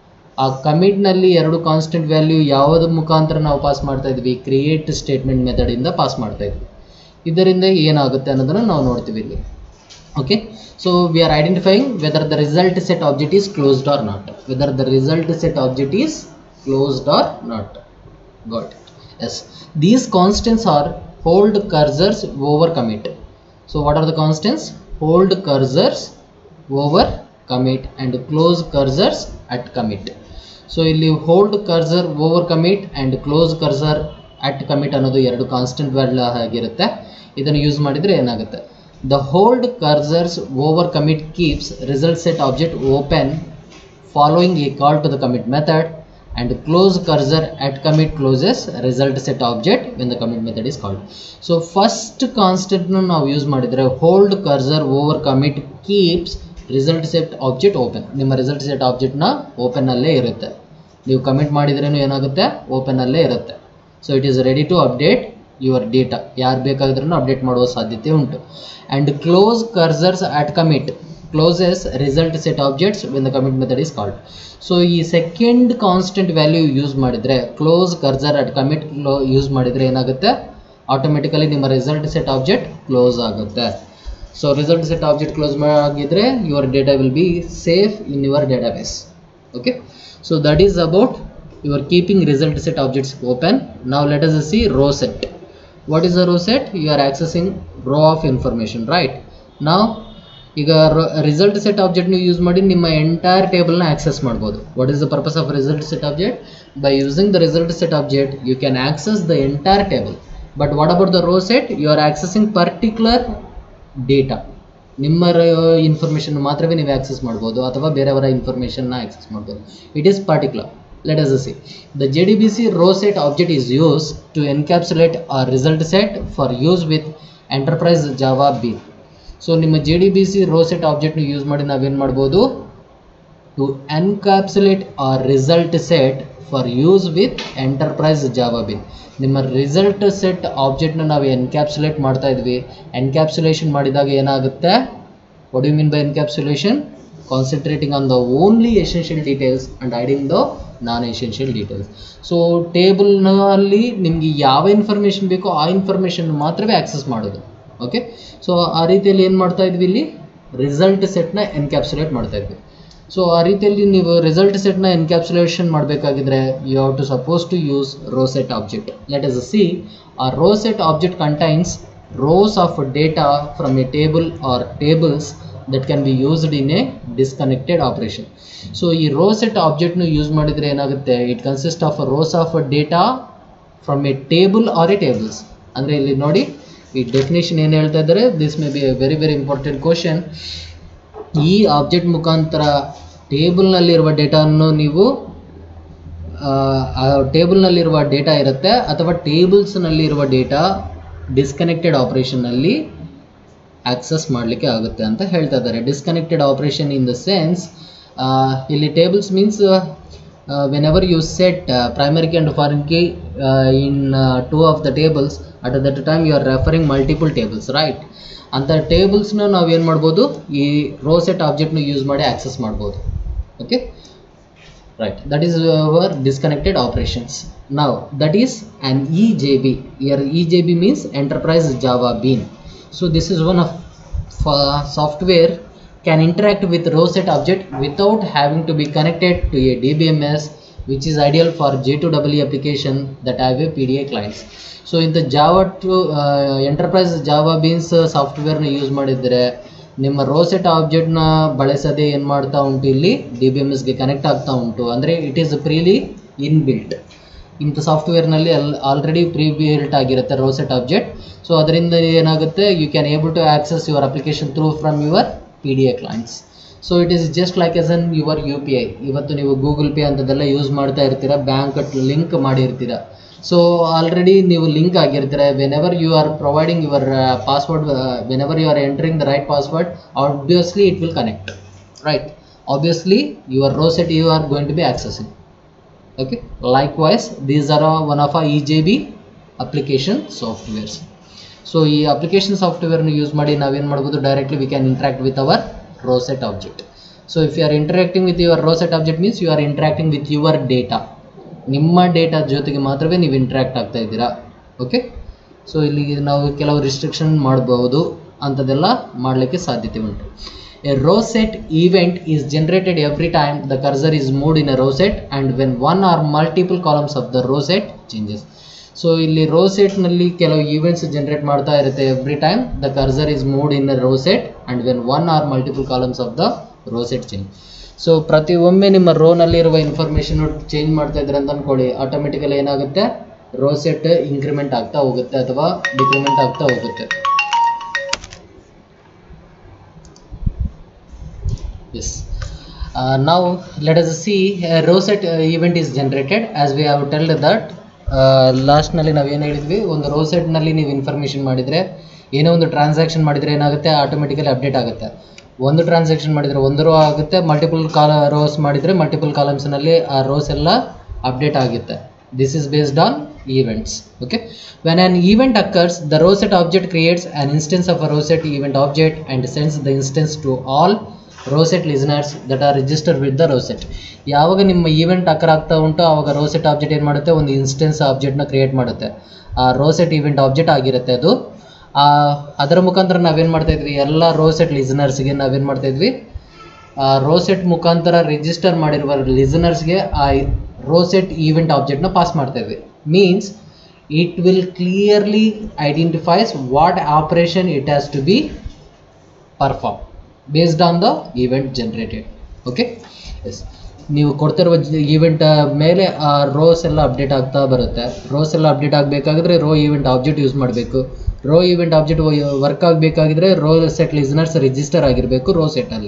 ಆ ಕಮಿಟ್ನಲ್ಲಿ ಎರಡು ಕಾನ್ಸ್ಟೆಂಟ್ ವ್ಯಾಲ್ಯೂ ಯಾವುದ್ರ ಮುಖಾಂತರ ನಾವು ಪಾಸ್ ಮಾಡ್ತಾ ಇದ್ವಿ, ಕ್ರಿಯೇಟ್ ಸ್ಟೇಟ್ಮೆಂಟ್ ಮೆಥಡಿಂದ ಪಾಸ್ ಮಾಡ್ತಾ ಇದ್ವಿ. ಇದರಿಂದ ಏನಾಗುತ್ತೆ ಅನ್ನೋದನ್ನು ನಾವು ನೋಡ್ತೀವಿ ಇಲ್ಲಿ. Okay, so we are identifying whether the result set object is closed or not. Whether the result set object is closed or not. Got it. Yes, these constants are hold cursors over commit. So what are the constants? Hold cursors over commit and close cursors at commit. So ಇಲ್ಲಿ hold cursor over commit and close cursor at commit ಅನ್ನೋದು ಎರಡು constant value ಆಗಿರುತ್ತೆ. ಇದನ್ನು use ಮಾಡಿದರೆ ಏನಾಗುತ್ತೆ, the hold cursors over commit keeps result set object open following a call to the commit method and close cursor at commit closes result set object when the commit method is called. So first ಕಾನ್ಸ್ಟೆಂಟ್ನ ನಾವು use ಮಾಡಿದರೆ hold cursor over commit keeps result set object open. ನಿಮ್ಮ result set ಆಬ್ಜೆಕ್ಟ್ನ ಓಪನ್ನಲ್ಲೇ ಇರುತ್ತೆ. ನೀವು commit ಮಾಡಿದ್ರೇನು ಏನಾಗುತ್ತೆ, ಓಪನ್ನಲ್ಲೇ ಇರುತ್ತೆ. So it is ready to update your data. ಯಾರು ಬೇಕಾದ್ರೂ ಅಪ್ಡೇಟ್ ಮಾಡುವ ಸಾಧ್ಯತೆ ಉಂಟು. And close cursors at commit closes result set objects when the commit method is called. So ಈ ಸೆಕೆಂಡ್ ಕಾನ್ಸ್ಟೆಂಟ್ ವ್ಯಾಲ್ಯೂ ಯೂಸ್ ಮಾಡಿದರೆ, ಕ್ಲೋಸ್ ಕರ್ಸರ್ ಅಟ್ ಕಮಿಟ್ ಕ್ಲೋ use ಮಾಡಿದರೆ ಏನಾಗುತ್ತೆ, ಆಟೋಮೆಟಿಕಲಿ ನಿಮ್ಮ ರಿಸಲ್ಟ್ ಸೆಟ್ ಆಬ್ಜೆಕ್ಟ್ ಕ್ಲೋಸ್ ಆಗುತ್ತೆ. ಸೊ ರಿಸಲ್ಟ್ ಸೆಟ್ ಆಬ್ಜೆಕ್ಟ್ ಕ್ಲೋಸ್ ಆಗಿದ್ರೆ your data will be safe in your database. Okay, so that is about you are keeping result set objects open. Now let us see row set. What is a row set? You are accessing row of information, right? Now ಈಗ result set ಆಬ್ಜೆಕ್ಟ್ನ use ಮಾಡಿ ನಿಮ್ಮ entire ಟೇಬಲ್ನ access ಮಾಡ್ಬೋದು. What is the purpose of result set object? By using the result set object you can access the entire table. But what about the row set? You are accessing particular data. ನಿಮ್ಮ information ಮಾತ್ರವೇ ನೀವು access ಮಾಡ್ಬೋದು ಅಥವಾ ಬೇರೆಯವರ ಇನ್ಫಾರ್ಮೇಷನ್ನ access ಮಾಡ್ಬೋದು. It is particular. Let us see. The J D B C row set object is used to encapsulate a result set for use with Enterprise Java Bean. So ನಿಮ್ಮ J D B C row set object ನ use ಮಾಡಿ ನಾವೇನು ಮಾಡ್ಬೋದು, to encapsulate a result set for use with Enterprise Java Bean. ನಿಮ್ಮ result set ಆಬ್ಜೆಕ್ಟ್ನ ನಾವು encapsulate ಮಾಡ್ತಾ ಇದ್ವಿ. ಎನ್ಕ್ಯಾಪ್ಸುಲೇಷನ್ ಮಾಡಿದಾಗ ಏನಾಗುತ್ತೆ, what do you mean by encapsulation? Concentrating on the only essential details and hiding the non essential details. So ಟೇಬಲ್ನಲ್ಲಿ ನಿಮಗೆ ಯಾವ ಇನ್ಫಾರ್ಮೇಷನ್ ಬೇಕೋ ಆ ಇನ್ಫಾರ್ಮೇಷನ್ ಮಾತ್ರವೇ ಆಕ್ಸೆಸ್ ಮಾಡೋದು. ಓಕೆ, ಸೊ ಆ ರೀತಿಯಲ್ಲಿ ಏನು ಮಾಡ್ತಾ ಇದ್ವಿ, ಇಲ್ಲಿ ರಿಸಲ್ಟ್ ಸೆಟ್ನ ಎನ್ಕ್ಯಾಪ್ಸುಲೇಟ್ ಮಾಡ್ತಾ ಇದ್ವಿ. ಸೊ ಆ ರೀತಿಯಲ್ಲಿ ನೀವು ರಿಸಲ್ಟ್ ಸೆಟ್ನ ಎನ್ಕ್ಯಾಪ್ಸುಲೇಷನ್ ಮಾಡಬೇಕಾಗಿದ್ರೆ you have to suppose to use row set object. Let us see, ಆ row set object contains rows of data from a table or tables that can be used in a disconnected operation. So ಈ row set object ನು use ಮಾಡಿದ್ರೆ ಏನಾಗುತ್ತೆ, it consists of rows of data from a table or a tables. ಅಂದರೆ ಇಲ್ಲಿ ನೋಡಿ ಈ definition ಏನು ಹೇಳ್ತಾ ಇದ್ದಾರೆ, this may be a very very important question. ಈ ಆಬ್ಜೆಕ್ಟ್ ಮುಖಾಂತರ ಟೇಬಲ್ನಲ್ಲಿರುವ ಡೇಟಾವನ್ನು ನೀವು ಟೇಬಲ್ನಲ್ಲಿರುವ ಡೇಟಾ ಇರುತ್ತೆ ಅಥವಾ ಟೇಬಲ್ಸ್ನಲ್ಲಿರುವ ಡೇಟಾ ಡಿಸ್ಕನೆಕ್ಟೆಡ್ ಆಪರೇಷನ್ನಲ್ಲಿ ಆಕ್ಸೆಸ್ ಮಾಡಲಿಕ್ಕೆ ಆಗುತ್ತೆ ಅಂತ ಹೇಳ್ತಾ ಇದ್ದಾರೆ. Disconnected operation in the sense, ಇಲ್ಲಿ tables means whenever you set primary key and foreign key in two of the tables, at that time you are referring multiple tables, right? ಅಂಥ ಟೇಬಲ್ಸ್ನ ನಾವು ಏನು ಮಾಡ್ಬೋದು, ಈ ರೋ ಸೆಟ್ ಆಬ್ಜೆಕ್ಟ್ನ use ಮಾಡಿ access ಮಾಡ್ಬೋದು. Okay, right, that is our disconnected operations. Now that is an E J B. Here E J B means Enterprise Java Bean. So this is one of uh, software can interact with row set object without having to be connected to a D B M S, which is ideal for J two E E application that have a P D A clients. So in the Java to uh, Enterprise Java Beans uh, software na use ಮಾಡಿದ್ರೆ ನಿಮ್ಮ row set ಆಬ್ಜೆಕ್ಟ್ನ ಬಳಸದೆ ಏನು ಮಾಡ್ತಾ ಉಂಟು, ಇಲ್ಲಿ D B M ಎಸ್ಗೆ connect ಆಗ್ತಾ ಉಂಟು. ಅಂದರೆ it is pre in built. ಇಂಥ ಸಾಫ್ಟ್ವೇರ್ನಲ್ಲಿ ಅಲ್ ಆಲ್ರೆಡಿ ಪ್ರೀ ಬಿಲ್ಟ್ ಆಗಿರುತ್ತೆ ರೋ ಸೆಟ್ ಆಬ್ಜೆಕ್ಟ್. ಸೊ ಅದರಿಂದ ಏನಾಗುತ್ತೆ, you can able to access your application through from your P D A clients. So it is just like as an your U P I. ಇವತ್ತು ನೀವು Google Pay ಅಂಥದ್ದೆಲ್ಲ use ಮಾಡ್ತಾ ಇರ್ತೀರ, bank link ಮಾಡಿರ್ತೀರ. So already ನೀವು link ಆಗಿರ್ತೀರ. Whenever you are providing your password, whenever you are entering the right password, obviously it will connect, right? Obviously your row set you are going to be accessing. Okay, likewise these are uh, one of our E J B application softwares. So ಈ application software ನ use ಮಾಡಿ ನಾವೇನು ಮಾಡ್ಬೋದು, directly we can interact with our row set object. So if you are interacting with your row set object means you are interacting with your data. ನಿಮ್ಮ data ಜೊತೆಗೆ ಮಾತ್ರವೇ ನೀವು interact ಆಗ್ತಾ ಇದ್ದೀರಾ. ಓಕೆ, ಸೊ ಇಲ್ಲಿ ನಾವು ಕೆಲವು ರಿಸ್ಟ್ರಿಕ್ಷನ್ ಮಾಡಬಹುದು, ಅಂಥದ್ದೆಲ್ಲ ಮಾಡಲಿಕ್ಕೆ ಸಾಧ್ಯತೆ ಉಂಟು. A row set event is generated every time the cursor is moved in a row set and when one or multiple columns of the row set changes. So ಇಲ್ಲಿ row ಸೆಟ್ನಲ್ಲಿ ಕೆಲವು ಈವೆಂಟ್ಸ್ ಜನರೇಟ್ ಮಾಡ್ತಾ ಇರುತ್ತೆ every time the cursor is moved in a row set and when one or multiple columns of the row set change. So ಪ್ರತಿ ಒಮ್ಮೆ ನಿಮ್ಮ ರೋನಲ್ಲಿರುವ information change ಮಾಡ್ತಾ ಇದ್ರೆ ಅಂತ ಅಂದ್ಕೊಳ್ಳಿ, ಆಟೋಮೆಟಿಕಲಿ ಏನಾಗುತ್ತೆ, ರೋ ಸೆಟ್ ಇಂಕ್ರಿಮೆಂಟ್ ಆಗ್ತಾ ಹೋಗುತ್ತೆ ಅಥವಾ ಡಿಕ್ರಿಮೆಂಟ್ ಆಗ್ತಾ ಹೋಗುತ್ತೆ. Yes. Uh, now let us see a row set uh, event is generated as we have told that last ನಲ್ಲಿ ನಾವು ಏನು ಹೇಳಿದ್ವಿ, ಒಂದು ರೋ ಸೆಟ್ ನಲ್ಲಿ ನೀವು ಇನ್ಫಾರ್ಮೇಷನ್ ಮಾಡಿದರೆ, ಏನೋ ಒಂದು ಟ್ರಾನ್ಸಾಕ್ಷನ್ ಮಾಡಿದರೆ ಏನಾಗುತ್ತೆ, ಆಟೋಮೆಟಿಕಲಿ ಅಪ್ಡೇಟ್ ಆಗುತ್ತೆ. ಒಂದು ಟ್ರಾನ್ಸಾಕ್ಷನ್ ಮಾಡಿದರೆ ಒಂದು ರೋ ಆಗುತ್ತೆ, ಮಲ್ಟಿಪಲ್ ಕಾಲ ರೋಸ್ ಮಾಡಿದರೆ ಮಲ್ಟಿಪಲ್ ಕಾಲಮ್ಸ್ನಲ್ಲಿ ಆ ರೋಸ್ ಎಲ್ಲ ಅಪ್ಡೇಟ್ ಆಗುತ್ತೆ. This is based on events. Okay, when an event occurs, the row set object creates an instance of a row set event object and sends the instance to all row set listeners that are registered with the row set. ಯಾವಾಗ ನಿಮ್ಮ event occur ಆಗ್ತಾ ಉಂಟು ಆವಾಗ rho set object ಏನು ಮಾಡುತ್ತೆ, ಒಂದು instance ಆಬ್ಜೆಕ್ಟ್ನ create ಮಾಡುತ್ತೆ. ಆ ರೋ ಸೆಟ್ ಈವೆಂಟ್ ಆಬ್ಜೆಕ್ಟ್ ಆಗಿರುತ್ತೆ ಅದು. ಅದರ ಮುಖಾಂತರ ನಾವೇನು ಮಾಡ್ತಾಯಿದ್ವಿ, ಎಲ್ಲ ರೋ ಸೆಟ್ ಲಿಸನರ್ಸ್ಗೆ ನಾವೇನು ಮಾಡ್ತಾಯಿದ್ವಿ, ಆ ರೋ ಸೆಟ್ ಮುಖಾಂತರ ರಿಜಿಸ್ಟರ್ ಮಾಡಿರುವ ಲಿಸನರ್ಸ್ಗೆ ಆ ರೋ ಸೆಟ್ ಈವೆಂಟ್ ಆಬ್ಜೆಕ್ಟ್ನ ಪಾಸ್ ಮಾಡ್ತಾಯಿದ್ವಿ. Means it will clearly identifies what operation it has to be perform based on the event generated. Okay, yes, ನೀವು ಕೊಡ್ತಿರುವ ಈವೆಂಟ್ ಮೇಲೆ ಆ ರೋಸ್ ಎಲ್ಲ ಅಪ್ಡೇಟ್ ಆಗ್ತಾ ಬರುತ್ತೆ. ರೋಸ್ ಎಲ್ಲ ಅಪ್ಡೇಟ್ ಆಗಬೇಕಾಗಿದ್ರೆ ರೋ ಈವೆಂಟ್ ಆಬ್ಜೆಕ್ಟ್ ಯೂಸ್ ಮಾಡಬೇಕು. ರೋ ಈವೆಂಟ್ ಆಬ್ಜೆಕ್ಟ್ ವರ್ಕ್ ಆಗಬೇಕಾಗಿದ್ರೆ ರೋ ಸೆಟ್ ಲಿಸನರ್ಸ್ ರಿಜಿಸ್ಟರ್ ಆಗಿರಬೇಕು ರೋ ಸೆಟ್ಟಲ್ಲಿ.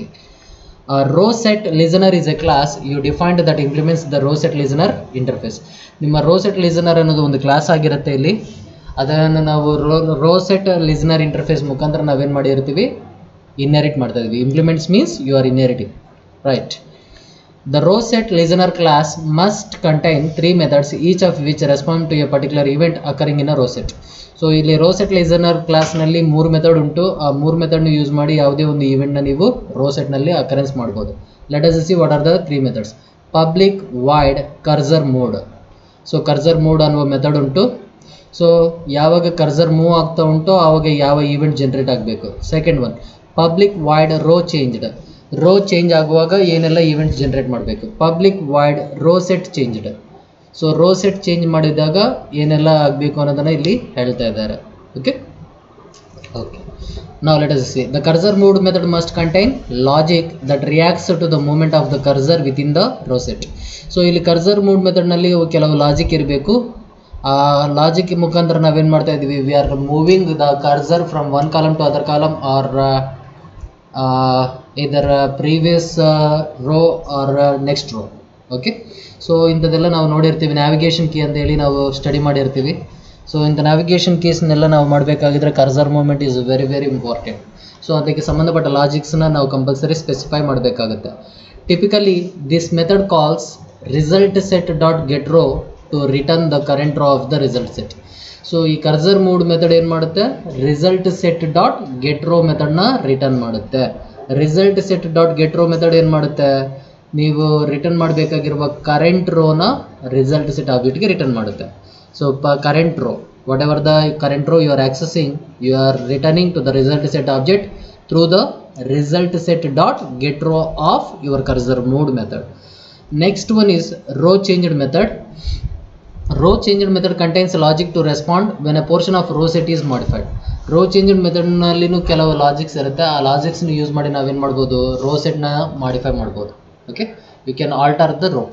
Row set listener is a class you defined that implements the row set listener interface. ನಿಮ್ಮ row set listener ಅನ್ನೋದು ಒಂದು class ಆಗಿರುತ್ತೆ ಇಲ್ಲಿ. ಅದನ್ನು ನಾವು row row set listener interface ಮುಖಾಂತರ ನಾವೇನು ಮಾಡಿರ್ತೀವಿ, ಇನ್ಹೆರಿಟ್ ಮಾಡ್ತಾ ಇದ್ವಿ. Implements means you are inheriting, right? The row set listener class must contain three methods, each of which respond to a particular event occurring in a row set. So ಇಲ್ಲಿ row set listener ಕ್ಲಾಸ್ನಲ್ಲಿ ಮೂರು method ಉಂಟು. ಆ ಮೂರು ಮೆಥಡ್ನ use ಮಾಡಿ ಯಾವುದೇ ಒಂದು ಈವೆಂಟ್ನ ನೀವು ರೋ ಸೆಟ್ನಲ್ಲಿ ಅಕರೆನ್ಸ್ ಮಾಡ್ಬೋದು. Let us see what are the three methods. Public, void, cursor moved. So cursor moved ಅನ್ನುವ ಮೆಥಡ್ ಉಂಟು. ಸೊ ಯಾವಾಗ ಕರ್ಸರ್ ಮೂವ್ ಆಗ್ತಾ ಉಂಟೋ ಆವಾಗ ಯಾವ ಈವೆಂಟ್ ಜನ್ರೇಟ್ ಆಗಬೇಕು. Second one public void row changed. Row change ಆಗುವಾಗ ಏನೆಲ್ಲ ಈವೆಂಟ್ಸ್ ಜನ್ರೇಟ್ ಮಾಡಬೇಕು. Public void row set changed. So row set change ಮಾಡಿದಾಗ ಏನೆಲ್ಲ ಆಗಬೇಕು ಅನ್ನೋದನ್ನು ಇಲ್ಲಿ ಹೇಳ್ತಾ ಇದ್ದಾರೆ. Okay okay now let us see. The cursor moved method must contain logic that reacts to the movement of the cursor within the row set. So ಇಲ್ಲಿ cursor moved ಮೆಥಡ್ನಲ್ಲಿ ಕೆಲವು ಲಾಜಿಕ್ ಇರಬೇಕು. ಆ ಲಾಜಿಕ್ ಮುಖಾಂತರ ನಾವೇನು ಮಾಡ್ತಾ ಇದ್ದೀವಿ, we are moving the cursor from one column to other column or ಇದರ previous row or next row. Okay, so ಇಂಥದ್ದೆಲ್ಲ ನಾವು ನೋಡಿರ್ತೀವಿ. ನ್ಯಾವಿಗೇಷನ್ ಕೀ ಅಂತ ಹೇಳಿ ನಾವು ಸ್ಟಡಿ ಮಾಡಿರ್ತೀವಿ. ಸೊ ಇಂಥ ನ್ಯಾವಿಗೇಷನ್ ಕೀಸ್ನೆಲ್ಲ ನಾವು ಮಾಡಬೇಕಾಗಿದ್ರೆ cursor movement is very very important. So ಅದಕ್ಕೆ ಸಂಬಂಧಪಟ್ಟ ಲಾಜಿಕ್ಸ್ನ ನಾವು ಕಂಪಲ್ಸರಿ ಸ್ಪೆಸಿಫೈ ಮಾಡಬೇಕಾಗುತ್ತೆ. Typically this method calls result set dot get row to return the current row of the result set. So ಈ ಕರ್ಸರ್ ಮೂಡ್ ಮೆಥಡ್ ಏನು ಮಾಡುತ್ತೆ, result set dot get row ಮೆಥಡ್ನ return ಮಾಡುತ್ತೆ. Result set dot get row method ಏನು ಮಾಡುತ್ತೆ, ನೀವು return ಮಾಡಬೇಕಾಗಿರುವ current ರೋನ ರಿಸಲ್ಟ್ ಸೆಟ್ ಆಬ್ಜೆಕ್ಟ್ಗೆ ರಿಟರ್ನ್ ಮಾಡುತ್ತೆ. ಸೊ ಪ current row, whatever the current row you are accessing, you are returning to the result set object through the result set dot get row of your cursor moved method. Next one is row changed method. Row changed method contains logic to respond when a portion of row set is modified. Row change ಮೆಥಡ್ನಲ್ಲಿನೂ ಕೆಲವು logics ಇರುತ್ತೆ. ಆ ಲಾಜಿಕ್ಸ್ನ use ಮಾಡಿ ನಾವೇನು ಮಾಡ್ಬೋದು, row ಸೆಟ್ನ modify ಮಾಡ್ಬೋದು. Okay, you can alter the row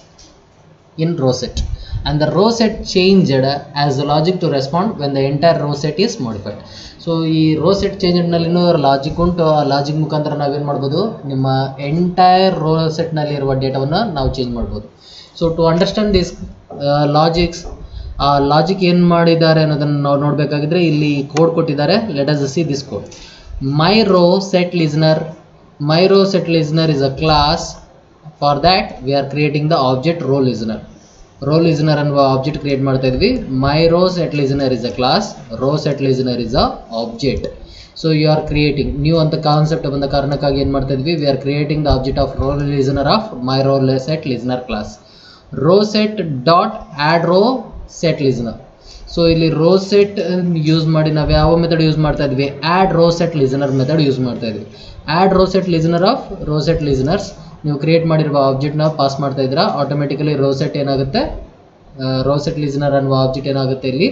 in row set, and the row set changed as the logic to respond when the entire row set is modified. So ಈ row set change ನಲ್ಲಿನೂ logic ಉಂಟು. ಆ logic ಮುಖಾಂತರ ನಾವೇನು ಮಾಡ್ಬೋದು, ನಿಮ್ಮ entire rho ಸೆಟ್ನಲ್ಲಿ ಇರುವ ಡೇಟಾವನ್ನು ನಾವು ಚೇಂಜ್ ಮಾಡ್ಬೋದು. So to understand this logics, ಆ ಲಾಜಿಕ್ ಏನು ಮಾಡಿದ್ದಾರೆ ಅನ್ನೋದನ್ನು ನಾವು ನೋಡಬೇಕಾಗಿದ್ರೆ ಇಲ್ಲಿ ಕೋಡ್ ಕೊಟ್ಟಿದ್ದಾರೆ. Let us see this code. My row set listener, my row set listener is a class. For that we are creating the object row listener. Row listener ಅನ್ನುವ object create ಮಾಡ್ತಾ ಇದ್ವಿ. My row set listener is a class, row set listener is a object. So you are creating new ಅಂತ concept ಬಂದ ಕಾರಣಕ್ಕಾಗಿ ಏನು ಮಾಡ್ತಾ ಇದ್ವಿ, we are creating the object of row listener of my row set listener class. Row set dot add row set listener. So ಇಲ್ಲಿ row set use ಮಾಡಿ ನಾವು ಯಾವ ಮೆಥಡ್ ಯೂಸ್ ಮಾಡ್ತಾ ಇದ್ವಿ, add row set listener method use ಮಾಡ್ತಾ ಇದ್ವಿ. Add row set listener of row set listeners, ನೀವು create ಮಾಡಿರುವ ಆಬ್ಜೆಕ್ಟ್ನ ಪಾಸ್ ಮಾಡ್ತಾ ಇದ್ದೀರಾ, ಆಟೋಮೆಟಿಕಲಿ ರೋ ಸೆಟ್ ಏನಾಗುತ್ತೆ, ರೋ ಸೆಟ್ ಲಿಸನರ್ ಅನ್ನುವ ಆಬ್ಜೆಕ್ಟ್ ಏನಾಗುತ್ತೆ ಇಲ್ಲಿ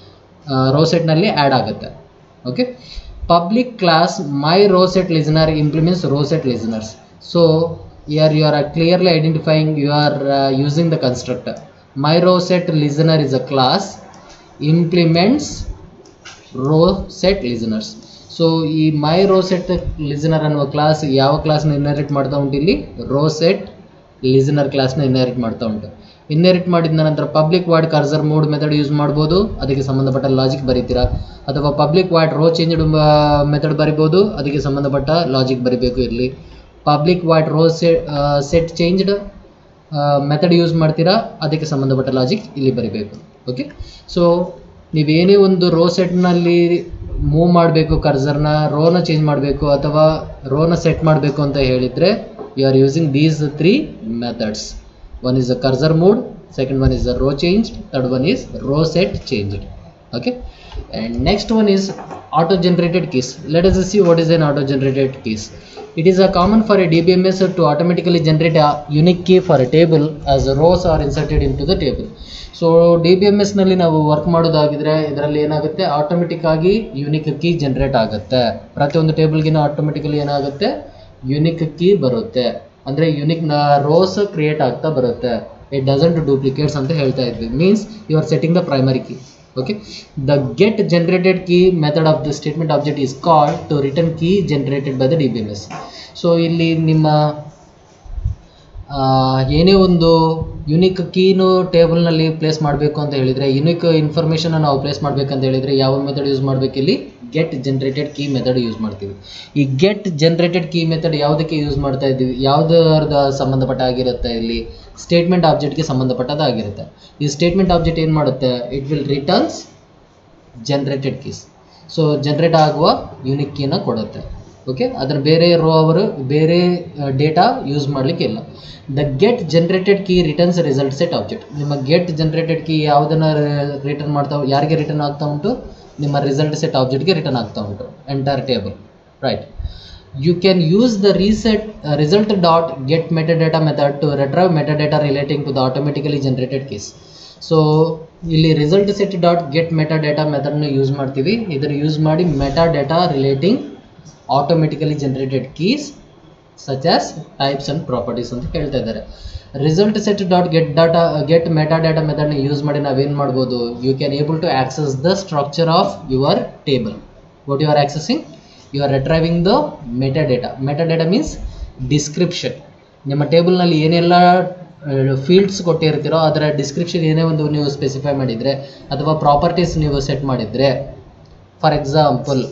ರೋ ಸೆಟ್ನಲ್ಲಿ ಆ್ಯಡ್ ಆಗುತ್ತೆ. Okay, public class my row set listener implements row set listeners. So here you are clearly identifying, you are uh, using the constructor. My row set listener is a class, implements row set listeners. So ಈ my row set listener ಅನ್ನುವ class ಯಾವ ಕ್ಲಾಸ್ನ inherit ಮಾಡ್ತಾ ಉಂಟು, ಇಲ್ಲಿ row set listener ಕ್ಲಾಸ್ನ inherit ಮಾಡ್ತಾ ಉಂಟು. ಇನ್ಹೆರಿಟ್ ಮಾಡಿದ ನಂತರ public void cursor moved method use ಮಾಡ್ಬೋದು, ಅದಕ್ಕೆ ಸಂಬಂಧಪಟ್ಟ ಲಾಜಿಕ್ ಬರೀತೀರಾ. ಅಥವಾ public void row changed method ಬರಿಬೋದು, ಅದಕ್ಕೆ ಸಂಬಂಧಪಟ್ಟ ಲಾಜಿಕ್ ಬರಿಬೇಕು. ಇರಲಿ public void row set set changed method use ಮಾಡ್ತೀರಾ, ಅದಕ್ಕೆ ಸಂಬಂಧಪಟ್ಟ ಲಾಜಿಕ್ ಇಲ್ಲಿ ಬರಿಬೇಕು. ಓಕೆ, ಸೊ ನೀವೇನೇ ಒಂದು ರೋ ಸೆಟ್ನಲ್ಲಿ ಮೂವ್ ಮಾಡಬೇಕು, ಕರ್ಸರ್ನ ರೋನ ಚೇಂಜ್ ಮಾಡಬೇಕು ಅಥವಾ ರೋನ ಸೆಟ್ ಮಾಡಬೇಕು ಅಂತ ಹೇಳಿದರೆ, you are using these three methods. One is the cursor moved, second one is the row change, third one is row set changed. Okay, and next one is auto generated keys. Let us see what is an auto generated keys. It is a common for a D B M S to automatically generate a unique key for a table as rows are inserted into the table. So D B M S ನಲ್ಲಿ ನಾವು work ಮಾಡೋದಾಗಿದ್ರೆ ಇದರಲ್ಲಿ ಏನಾಗುತ್ತೆ, automatic ಆಗಿ unique key generate ಆಗುತ್ತೆ. ಪ್ರತಿಯೊಂದು ಟೇಬಲ್ಗಿನ automatically ಏನಾಗುತ್ತೆ, unique key ಬರುತ್ತೆ. ಅಂದರೆ ಯುನಿಕ್ ರೋಸ್ ಕ್ರಿಯೇಟ್ ಆಗ್ತಾ ಬರುತ್ತೆ. ಇಟ್ ಡಸಂಟ್ ಡೂಪ್ಲಿಕೇಟ್ಸ್ ಅಂತ ಹೇಳ್ತಾ ಇದ್ವಿ. Means you are setting the primary key. Okay, the get generated key method of the statement object is called to return key generated by the D B M S. So ಇಲ್ಲಿ ನಿಮ್ಮ ಏನೇ ಒಂದು unique ಕೀನು ಟೇಬಲ್ನಲ್ಲಿ place ಮಾಡಬೇಕು ಅಂತ ಹೇಳಿದರೆ, unique information ನಾವು place ಮಾಡಬೇಕಂತ ಹೇಳಿದರೆ ಯಾವ ಮೆಥಡ್ ಯೂಸ್ ಮಾಡಬೇಕು, ಇಲ್ಲಿ get generated key method use ಮಾಡ್ತೀವಿ. ಈ ಗೆಟ್ ಜನರೇಟೆಡ್ ಕೀ ಮೆಥಡ್ ಯಾವುದಕ್ಕೆ ಯೂಸ್ ಮಾಡ್ತಾ ಇದ್ದೀವಿ, ಯಾವುದರದ ಸಂಬಂಧಪಟ್ಟ ಆಗಿರುತ್ತೆ, ಇಲ್ಲಿ ಸ್ಟೇಟ್ಮೆಂಟ್ ಆಬ್ಜೆಕ್ಟ್ಗೆ ಸಂಬಂಧಪಟ್ಟದಾಗಿರುತ್ತೆ. ಈ ಸ್ಟೇಟ್ಮೆಂಟ್ ಆಬ್ಜೆಕ್ಟ್ ಏನು ಮಾಡುತ್ತೆ, it will returns generated keys. So generate ಆಗುವ ಯುನಿಕ್ ಕೀನ ಕೊಡುತ್ತೆ. ಓಕೆ, ಅದರ ಬೇರೆ ರೋ ಅವರು ಬೇರೆ ಡೇಟಾ ಯೂಸ್ ಮಾಡಲಿಕ್ಕೆ ಇಲ್ಲ. The get generated key returns result set object. ನಿಮ್ಮ ಗೆಟ್ ಜನರೇಟೆಡ್ ಕೀ ಯಾವುದನ್ನು ರಿಟರ್ನ್ ಮಾಡ್ತಾ, ಯಾರಿಗೆ ರಿಟರ್ನ್ ಆಗ್ತಾ ಉಂಟು, ನಿಮ್ಮ ರಿಸಲ್ಟ್ ಸೆಟ್ ಆಬ್ಜೆಕ್ಟ್ಗೆ ರಿಟರ್ನ್ ಆಗ್ತಾ ಉಂಟು, entire table. Right, you can use the reset uh, result dot get metadata method to retrieve metadata relating to the automatically generated keys. So ಇಲ್ಲಿ result set dot get metadata method ನ use ಮಾಡ್ತೀವಿ. ಇದರ use ಮಾಡಿ metadata relating automatically generated keys such as types and properties ಅಂತ ಹೇಳ್ತಾ ಇದ್ದಾರೆ. result set dot get data get metadata method ನ use ಮಾಡಿ ನಾವೇನು ಮಾಡ್ಬೋದು, you can able to access the structure of your table. What you are accessing, you are retrieving the metadata. Metadata means description. ನಿಮ್ಮ ಟೇಬಲ್ನಲ್ಲಿ ಏನೆಲ್ಲ fields ಕೊಟ್ಟಿರ್ತೀರೋ ಅದರ description ಏನೇ ಒಂದು ನೀವು ಸ್ಪೆಸಿಫೈ ಮಾಡಿದರೆ ಅಥವಾ ಪ್ರಾಪರ್ಟೀಸ್ ನೀವು ಸೆಟ್ ಮಾಡಿದರೆ, ಫಾರ್ ಎಕ್ಸಾಂಪಲ್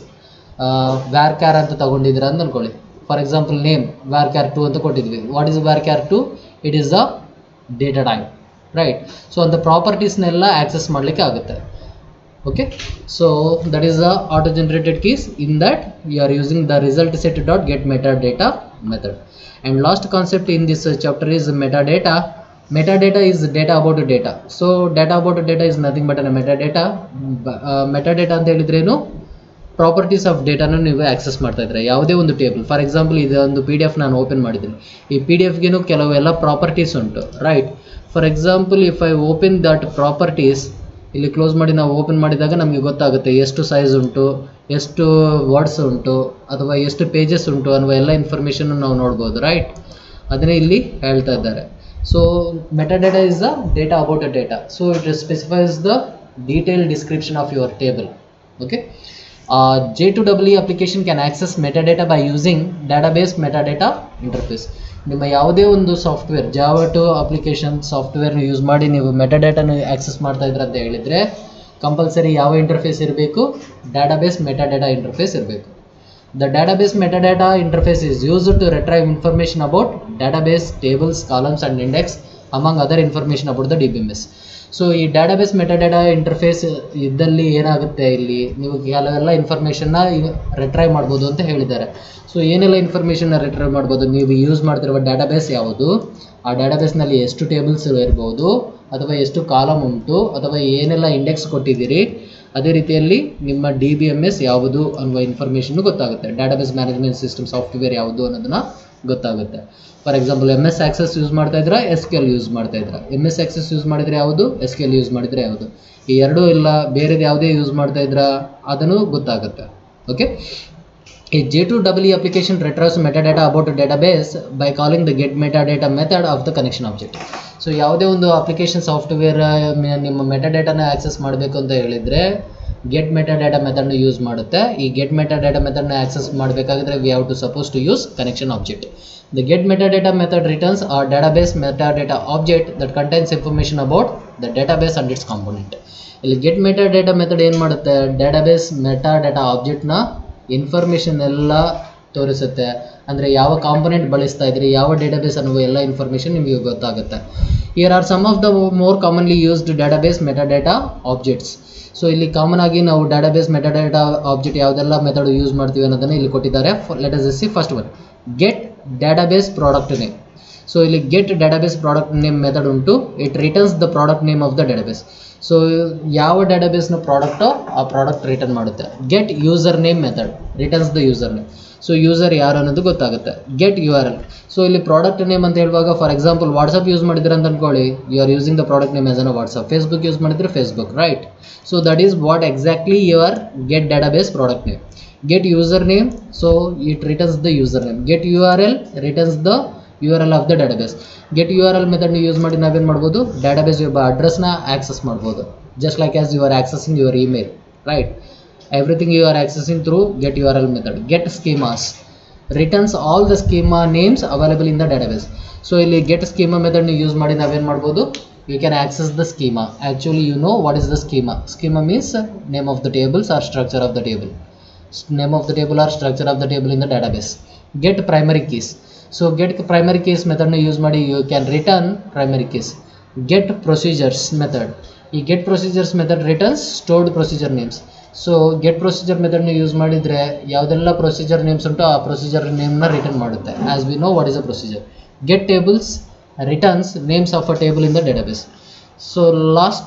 ವ್ಯಾರ್ ಕ್ಯಾರ್ ಅಂತ ತಗೊಂಡಿದ್ದೀರಾ ಅಂತ ಅಂದ್ಕೊಳ್ಳಿ. For example name varchar two ಅಂತ ಕೊಟ್ಟಿದ್ವಿ. What is varchar two, it is a data type, right. So ಅಂತ ಪ್ರಾಪರ್ಟೀಸ್ನೆಲ್ಲ ಆಕ್ಸೆಸ್ ಮಾಡಲಿಕ್ಕೆ ಆಗುತ್ತೆ. Okay, so that is the auto generated keys. In that you are using the result set dot get metadata method. And last concept in this chapter is metadata. Metadata is data about data. So data about data is nothing but a metadata. uh, metadata ಅಂತ ಹೇಳಿದ್ರೇನು, properties of ಡೇಟಾನ ನೀವು access ಮಾಡ್ತಾ ಇದ್ರೆ ಯಾವುದೇ ಒಂದು table. For example ಇದು ಒಂದು P D F ನಾನು open ಮಾಡಿದ್ದೀನಿ. ಈ ಪಿ ಡಿ ಎಫ್ಗೇನು ಕೆಲವೆಲ್ಲ ಪ್ರಾಪರ್ಟೀಸ್ ಉಂಟು, right. For example if I open that properties, ಇಲ್ಲಿ ಕ್ಲೋಸ್ ಮಾಡಿ ನಾವು ಓಪನ್ ಮಾಡಿದಾಗ ನಮಗೆ ಗೊತ್ತಾಗುತ್ತೆ ಎಷ್ಟು ಸೈಜ್ ಉಂಟು, ಎಷ್ಟು ವರ್ಡ್ಸ್ ಉಂಟು, ಅಥವಾ ಎಷ್ಟು ಪೇಜಸ್ ಉಂಟು ಅನ್ನುವ ಎಲ್ಲ ಇನ್ಫಾರ್ಮೇಷನ್ ನಾವು ನೋಡ್ಬೋದು, ರೈಟ್. ಅದನ್ನೇ ಇಲ್ಲಿ ಹೇಳ್ತಾ ಇದ್ದಾರೆ. So metadata is the data about a data. So it specifies the detail description of your table. Okay. J two W application can access metadata by using database metadata interface. ನಿಮ್ಮ ಯಾವುದೇ ಒಂದು software, Java two application ಸಾಫ್ಟ್ವೇರ್ನ use ಮಾಡಿ ನೀವು ಮೆಟಾಡೇಟಾನ access ಮಾಡ್ತಾ ಇದ್ರೆ ಅಂತ ಹೇಳಿದರೆ ಕಂಪಲ್ಸರಿ ಯಾವ ಇಂಟರ್ಫೇಸ್ ಇರಬೇಕು? ಡಾಟಾಬೇಸ್ ಮೆಟಾಡೇಟಾ ಇಂಟರ್ಫೇಸ್ ಇರಬೇಕು. The database metadata interface is used to retrieve information about database tables, columns and index among other information about the D B M S. So ಈ database metadata interface ಇದ್ದಲ್ಲಿ ಏನಾಗುತ್ತೆ, ಇಲ್ಲಿ ನೀವು ಕೆಲವೆಲ್ಲ ಇನ್ಫಾರ್ಮೇಷನ್ನ retrieve ಮಾಡ್ಬೋದು ಅಂತ ಹೇಳಿದ್ದಾರೆ. ಸೊ ಏನೆಲ್ಲ ಇನ್ಫಾರ್ಮೇಷನ್ನ ರಿಟ್ರೈವ್ ಮಾಡ್ಬೋದು? ನೀವು ಯೂಸ್ ಮಾಡ್ತಿರುವ ಡಾಟಾಬೇಸ್ ಯಾವುದು, ಆ ಡಾಟಾಬೇಸ್ನಲ್ಲಿ ಎಷ್ಟು ಟೇಬಲ್ಸ್ ಇರ್ಬೋದು, ಅಥವಾ ಎಷ್ಟು ಕಾಲಮ್ ಉಂಟು, ಅಥವಾ ಏನೆಲ್ಲ ಇಂಡೆಕ್ಸ್ ಕೊಟ್ಟಿದ್ದೀರಿ, ಅದೇ ರೀತಿಯಲ್ಲಿ ನಿಮ್ಮ ಡಿ ಬಿ ಎಮ್ ಎಸ್ ಯಾವುದು ಅನ್ನುವ ಇನ್ಫಾರ್ಮೇಷನ್ ಗೊತ್ತಾಗುತ್ತೆ. ಡಾಟಾಬೇಸ್ ಮ್ಯಾನೇಜ್ಮೆಂಟ್ ಸಿಸ್ಟಮ್ ಸಾಫ್ಟ್ವೇರ್ ಯಾವುದು ಅನ್ನೋದನ್ನ ಗೊತ್ತಾಗುತ್ತೆ. For example M S Access use ಮಾಡ್ತಾ ಇದ್ರೆ ಎಸ್ ಕ್ಯೂ ಎಲ್ ಯೂಸ್ ಮಾಡ್ತಾ ಇದ್ರೆ, ಎಮ್ ಎಸ್ ಆಕ್ಸೆಸ್ ಯೂಸ್ ಮಾಡಿದರೆ ಯಾವುದು, ಎಸ್ ಕ್ಯೂ ಎಲ್ ಯೂಸ್ ಮಾಡಿದರೆ ಯಾವುದು, ಈ ಎರಡೂ ಇಲ್ಲ ಬೇರೆದು ಯಾವುದೇ ಯೂಸ್ ಮಾಡ್ತಾ ಇದ್ರ ಅದನ್ನು ಗೊತ್ತಾಗುತ್ತೆ. Okay. A J two E E application retrieves metadata about a database by calling the get metadata method of the connection object. So ಯಾವುದೇ ಒಂದು ಅಪ್ಲಿಕೇಶನ್ ಸಾಫ್ಟ್ವೇರ್ ನಿಮ್ಮ ಮೆಟಾಡೇಟಾನ ಆಕ್ಸೆಸ್ ಮಾಡಬೇಕು ಅಂತ ಹೇಳಿದರೆ ಗೆಟ್ ಮೆಟಾಡೇಟಾ ಮೆಥಡ್ನ ಯೂಸ್ ಮಾಡುತ್ತೆ. ಈ ಗೆಟ್ ಮೆಟಾಡೇಟಾ ಮೆಥಡ್ನ access ಮಾಡಬೇಕಾದ್ರೆ we have to suppose to use connection object. The get metadata method returns a database metadata object that contains information about the database and its component. ಇಲ್ಲಿ get metadata method ಏನು ಮಾಡುತ್ತೆ? Database metadata ಆಬ್ಜೆಕ್ಟ್ನ information ಎಲ್ಲ ತೋರಿಸುತ್ತೆ. ಅಂದರೆ ಯಾವ component ಬಳಸ್ತಾ ಇದ್ರಿ, ಯಾವ ಡೇಟಾಬೇಸ್ ಅನ್ನುವ ಎಲ್ಲ ಇನ್ಫಾರ್ಮೇಷನ್ ನಿಮಗೆ ಗೊತ್ತಾಗುತ್ತೆ. Here are some of the more commonly used database metadata objects. So ಇಲ್ಲಿ ಕಾಮನ್ ಆಗಿ ನಾವು ಡಾಟಾಬೇಸ್ ಮೆಟಾಡೇಟಾ ಆಬ್ಜೆಕ್ಟ್ ಯಾವುದೆಲ್ಲ ಮೆಥಡ್ ಯೂಸ್ ಮಾಡ್ತೀವಿ ಅನ್ನೋದನ್ನು ಇಲ್ಲಿ ಕೊಟ್ಟಿದ್ದಾರೆ. Let us see first one, get database product name. So ಇಲ್ಲಿ get database product name method ಉಂಟು. It returns the product name of the database. So ಯಾವ ಡಾಟಾಬೇಸ್ನ ಪ್ರಾಡಕ್ಟೋ ಆ ಪ್ರಾಡಕ್ಟ್ ರಿಟರ್ನ್ ಮಾಡುತ್ತೆ. Get user name method returns the user name. So user ಯಾರು ಅನ್ನೋದು ಗೊತ್ತಾಗುತ್ತೆ. Get U R L. So ಇಲ್ಲಿ ಪ್ರಾಡಕ್ಟ್ ನೇಮ್ ಅಂತ ಹೇಳುವಾಗ ಫಾರ್ ಎಕ್ಸಾಂಪಲ್ ವಾಟ್ಸಪ್ ಯೂಸ್ ಮಾಡಿದ್ರೆ ಅಂತ ಅನ್ಕೊಳ್ಳಿ, you are using the product name as an WhatsApp. Facebook use ಮಾಡಿದ್ರೆ Facebook, right. So that is what exactly your get database product name. Get user name, so it returns the username. Get U R L returns the U R L of the database. Get U R L method use ಮಾಡಿ ನಾವೇನು ಮಾಡ್ಬೋದು? Database ಅಡ್ರೆಸ್ನ access ಮಾಡ್ಬೋದು. Just like as you are accessing your email, right. Everything you are accessing through get U R L method. Get schemas returns all the schema names available in the database. So ಇಲ್ಲಿ get schema ಮೆಥಡ್ನ use ಮಾಡಿ ನಾವೇನು ಮಾಡ್ಬೋದು? You can access the schema. Actually you know what is the schema. Schema means name of the tables or structure of the table. Name of the table or structure of the table in the database. Get primary keys. So get primary keys method na use ಮಾಡಿ you can return primary keys. Get procedures method. ಈ get procedures method returns stored procedure names. So get procedure method ನ use ಮಾಡಿದ್ರೆ ಯಾವುದೆಲ್ಲ procedure names ಉಂಟು ಆ procedure name ನ return ಮಾಡುತ್ತೆ. As we know what is a procedure. Get tables returns names of a table in the database. So last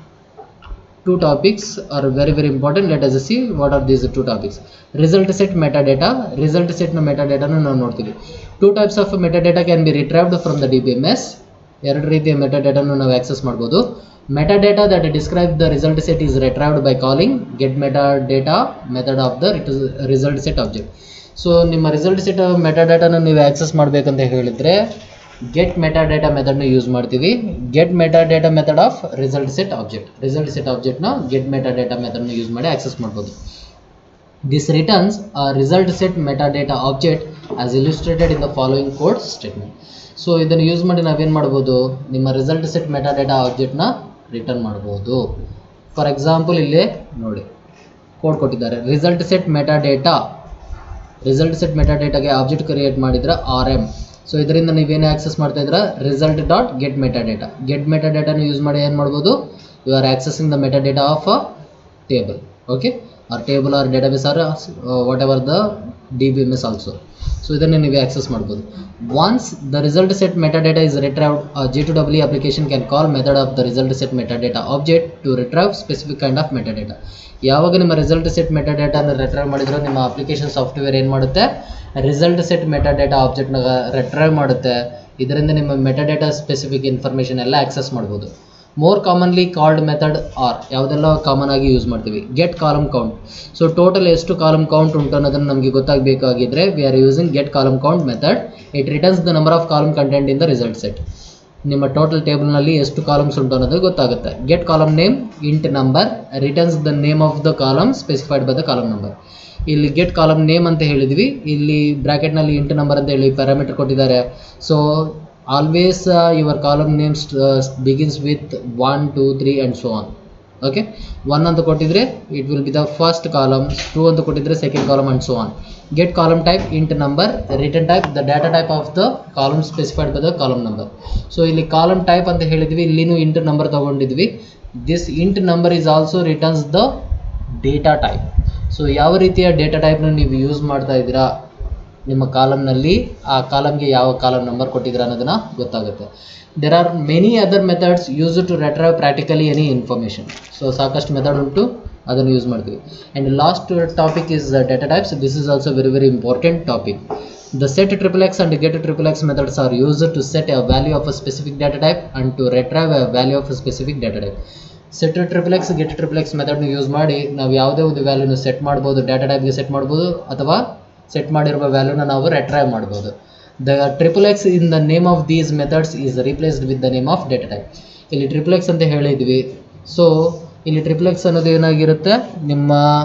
two topics are very very important. Let us see what are these two topics. Result set metadata. Result set na metadata na ನಾವು ನೋಡ್ತೀವಿ. Two types of metadata can be retrieved from the D B M S. ಎರಡು ರೀತಿಯ metadata ನ ನಾವು access ಮಾಡಬಹುದು. Metadata that describe the result set is retrieved by calling get metadata method of the result set object. So ನಿಮ್ಮ result set metadata ನ ನೀವು access ಮಾಡಬೇಕಂತ ಹೇಳಿದ್ರೆ get metadata method ನ ಯೂಸ್ ಮಾಡ್ತೀವಿ. get metadata method of result set object. result set object ನ get metadata method ನ use ಮಾಡಿ ಆಕ್ಸೆಸ್ ಮಾಡಬಹುದು. This returns a result set metadata object as illustrated in the following code statement. So ಇದನ್ನು use ಮಾಡಿ ನಾವೇನು ಮಾಡ್ಬೋದು? ನಿಮ್ಮ result set metadata ಆಬ್ಜೆಕ್ಟ್ನ ರಿಟರ್ನ್ ಮಾಡ್ಬೋದು. ಫಾರ್ ಎಕ್ಸಾಂಪಲ್ ಇಲ್ಲಿ ನೋಡಿ ಕೋಡ್ ಕೊಟ್ಟಿದ್ದಾರೆ. Result set metadata result set ಮೆಟಾಡೇಟಾಗೆ ಆಬ್ಜೆಕ್ಟ್ ಕ್ರಿಯೇಟ್ ಮಾಡಿದ್ರೆ ಆರ್ ಎಮ್. ಸೊ ಇದರಿಂದ ನೀವೇನೇ ಆಕ್ಸೆಸ್ ಮಾಡ್ತಾ ಇದ್ರೆ result dot get metadata. Get ಮೆಟಾಡೇಟಾನ ಯೂಸ್ ಮಾಡಿ ಏನು ಮಾಡ್ಬೋದು? You are accessing the metadata of a table. Okay, or table or database or whatever the D B M S also. So ಇದನ್ನು ನೀವು ಆಕ್ಸೆಸ್ ಮಾಡ್ಬೋದು. Once the result set metadata is retrieved, J two W application can call method of the result set metadata object to retrieve specific kind of metadata. ಯಾವಾಗ ನಿಮ್ಮ result set ಮೆಟಾಡೇಟಾನ retrieve ಮಾಡಿದ್ರೆ ನಿಮ್ಮ application software ಏನು ಮಾಡುತ್ತೆ? Result set metadata ಆಬ್ಜೆಕ್ಟ್ನ retrieve ಮಾಡುತ್ತೆ. ಇದರಿಂದ ನಿಮ್ಮ ಮೆಟಾಡೇಟಾ ಸ್ಪೆಸಿಫಿಕ್ ಇನ್ಫಾರ್ಮೇಷನ್ ಎಲ್ಲ ಆಕ್ಸೆಸ್ ಮಾಡ್ಬೋದು. More commonly called method are ಯಾವುದೆಲ್ಲ ಕಾಮನ್ ಆಗಿ ಯೂಸ್ ಮಾಡ್ತೀವಿ. Get column count. So total ಎಷ್ಟು ಕಾಲಮ್ ಕೌಂಟ್ ಉಂಟು ಅನ್ನೋದನ್ನು ನಮಗೆ ಗೊತ್ತಾಗಬೇಕಾಗಿದ್ರೆ we are using get column count method. It returns the number of column content in the result set. ನಿಮ್ಮ total ಟೇಬಲ್ನಲ್ಲಿ ಎಷ್ಟು ಕಾಲಮ್ಸ್ ಉಂಟು ಅನ್ನೋದು ಗೊತ್ತಾಗುತ್ತೆ. Get column name int number returns the name of the column specified by the column number. ಇಲ್ಲಿ get column name ಅಂತ ಹೇಳಿದ್ವಿ, ಇಲ್ಲಿ ಬ್ರಾಕೆಟ್ನಲ್ಲಿ ಇಂಟ್ ನಂಬರ್ ಅಂತ ಹೇಳಿ ಪ್ಯಾರಾಮೀಟರ್ ಕೊಟ್ಟಿದ್ದಾರೆ. So always your column names begins with one two three and so on. Okay, one ಅಂತ ಕೊಟ್ಟಿದ್ರೆ it will be the first column, two ಅಂತ ಕೊಟ್ಟಿದ್ರೆ second column and so on. Get column type int number, return type the data type of the column specified by the column number. So ಇಲ್ಲಿ column type ಅಂತ ಹೇಳಿದ್ವಿ, ಇಲ್ಲಿನೂ int number ತಗೊಂಡಿದ್ವಿ. This int number is also returns the data type. So ಯಾವ ರೀತಿಯ data ಟೈಪ್ನ ನೀವು use ಮಾಡ್ತಾ ಇದ್ದೀರಾ ನಿಮ್ಮ ಕಾಲಮ್ನಲ್ಲಿ, ಆ ಕಾಲಮ್ಗೆ ಯಾವ ಕಾಲಮ್ ನಂಬರ್ ಕೊಟ್ಟಿದ್ದೀರಾ ಅನ್ನೋದನ್ನು ಗೊತ್ತಾಗುತ್ತೆ. There are many other methods use to retrieve practically any information. So ಸಾಕಷ್ಟು ಮೆಥಡ್ ಉಂಟು, ಅದನ್ನು ಯೂಸ್ ಮಾಡ್ತೀವಿ. And last topic is data types. This is also very very important topic. The set triple x and get triple x methods are used to set a value of a specific data type and to retrieve a value of a specific data type. Set triple x get triple x ಮೆಥಡ್ನ use ಮಾಡಿ ನಾವು ಯಾವುದೇ ಒಂದು ವ್ಯಾಲ್ಯೂನ set ಮಾಡ್ಬೋದು, data ಟೈಪ್ಗೆ set ಮಾಡ್ಬೋದು ಅಥವಾ ಸೆಟ್ ಮಾಡಿರುವ ವ್ಯಾಲ್ಯೂನ ನಾವು ರೆಟ್ರೈವ್ ಮಾಡ್ಬೋದು. The triple x in the name of these methods is replaced with the name of data type. ಇಲ್ಲಿ ಟ್ರಿಪಲ್ ಎಕ್ಸ್ ಅಂತ ಹೇಳಿದ್ವಿ. ಸೊ ಇಲ್ಲಿ ಟ್ರಿಪಲ್ ಎಕ್ಸ್ ಅನ್ನೋದು ಏನಾಗಿರುತ್ತೆ, ನಿಮ್ಮ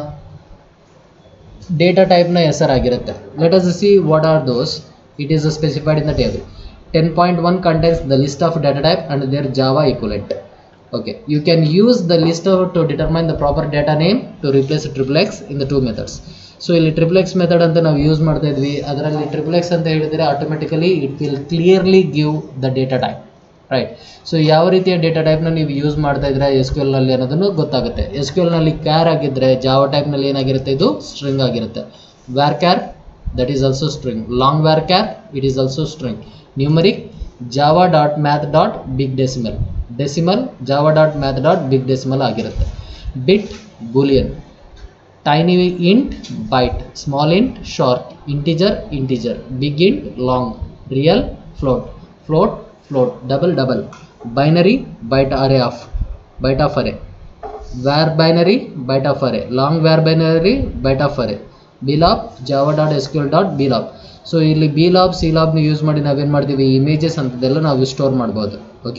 ಡೇಟಾ ಟೈಪ್ನ ಹೆಸರಾಗಿರುತ್ತೆ. Let us see what are those. It is specified in the table. ten point one contains the list of data type and their Java equivalent. Okay, you can use the list of to determine the proper data name to replace triple x in the two methods. So ಇಲ್ಲಿ triple x method ಅಂತ ನಾವು use ಮಾಡ್ತಾ ಇದ್ವಿ. ಅದರಲ್ಲಿ triple x ಅಂತ ಹೇಳಿದರೆ automatically it will clearly give the data type, right. So ಯಾವ ರೀತಿಯ ಡೇಟಾ ಟೈಪ್ನ ನೀವು ಯೂಸ್ ಮಾಡ್ತಾ ಇದ್ರೆ ಎಸ್ ಕ್ಯೂ ಎಲ್ನಲ್ಲಿ ಅನ್ನೋದನ್ನು ಗೊತ್ತಾಗುತ್ತೆ. ಎಸ್ ಕ್ಯೂ ಎಲ್ನಲ್ಲಿ ಕ್ಯಾರ್ ಆಗಿದ್ದರೆ ಜಾವಾ ಟೈಪ್ನಲ್ಲಿ ಏನಾಗಿರುತ್ತೆ, ಇದು ಸ್ಟ್ರಿಂಗ್ ಆಗಿರುತ್ತೆ. Varchar that is also string. Long varchar it is also string. Numeric Java dot math dot big decimal, decimal Java dot math dot big decimal ಆಗಿರುತ್ತೆ. Bit boolean, tiny int byte, small int short, integer integer, big int long, real float, float float, double double, binary byte array of byte of array, where binary byte of array, long var binary byte of array, blob Java dot S Q L dot blob. So ಇಲ್ಲಿ blob ಸಿಲಾಬ್ನ use ಮಾಡಿ ನಾವೇನು ಮಾಡ್ತೀವಿ, images ಅಂಥದ್ದೆಲ್ಲ ನಾವು store ಮಾಡ್ಬೋದು. Okay,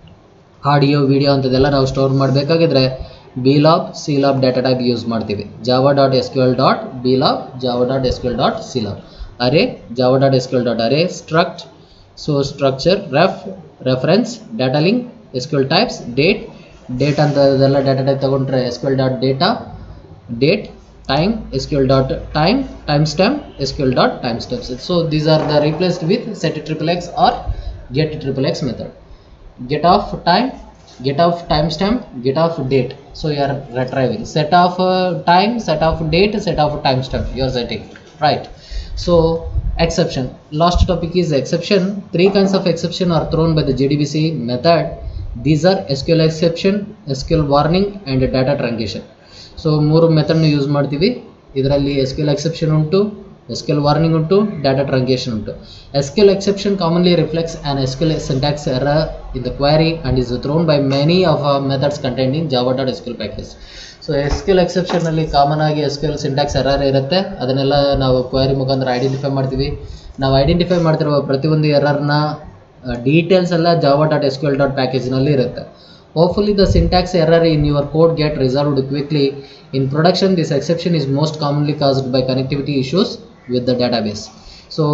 audio video ಅಂಥದ್ದೆಲ್ಲ ನಾವು store ಮಾಡಬೇಕಾಗಿದ್ರೆ blob clob data type use ಮಾಡ್ತೀವಿ. Java dot S Q L dot blob, Java dot S Q L dot clob. Array Java dot S Q L dot array, struct so structure, ref reference, data link, S Q L types, date date ಅಂಥದ್ದೆಲ್ಲ data type ತೊಗೊಂಡ್ರೆ S Q L dot data date, time S Q L dot time, timestamp S Q L dot timestamps. So these are the replaced with set triple x or get triple x method. Get of time, get of timestamp, get of date. So you are retrieving set of uh, time, set of date, set of timestamp you are setting, right. So exception, last topic is exception. Three kinds of exception are thrown by the J D B C method. These are S Q L exception, S Q L warning and data truncation. ಸೊ ಮೂರು ಮೆಥಡ್ನ use ಮಾಡ್ತೀವಿ. ಇದರಲ್ಲಿ S Q L exception ಉಂಟು, S Q L warning ಉಂಟು, data truncation ಉಂಟು. S Q L exception commonly reflects on S Q L syntax error in the query and is thrown by many of methods contained in Java dot S Q L package. So S Q L ಎಕ್ಸೆಪ್ಷನ್ನಲ್ಲಿ common ಆಗಿ S Q L syntax error ಇರುತ್ತೆ. ಅದನ್ನೆಲ್ಲ ನಾವು query ಮುಖಾಂತರ identify ಮಾಡ್ತೀವಿ. ನಾವು identify ಮಾಡ್ತಿರುವ ಪ್ರತಿಯೊಂದು ಎರರ್ನ ಡೀಟೇಲ್ಸ್ ಎಲ್ಲ Java dot S Q L dot ಪ್ಯಾಕೇಜ್ನಲ್ಲಿ ಇರುತ್ತೆ. Hopefully the syntax error in your code get resolved quickly. In production this exception is most commonly caused by connectivity issues with the database. So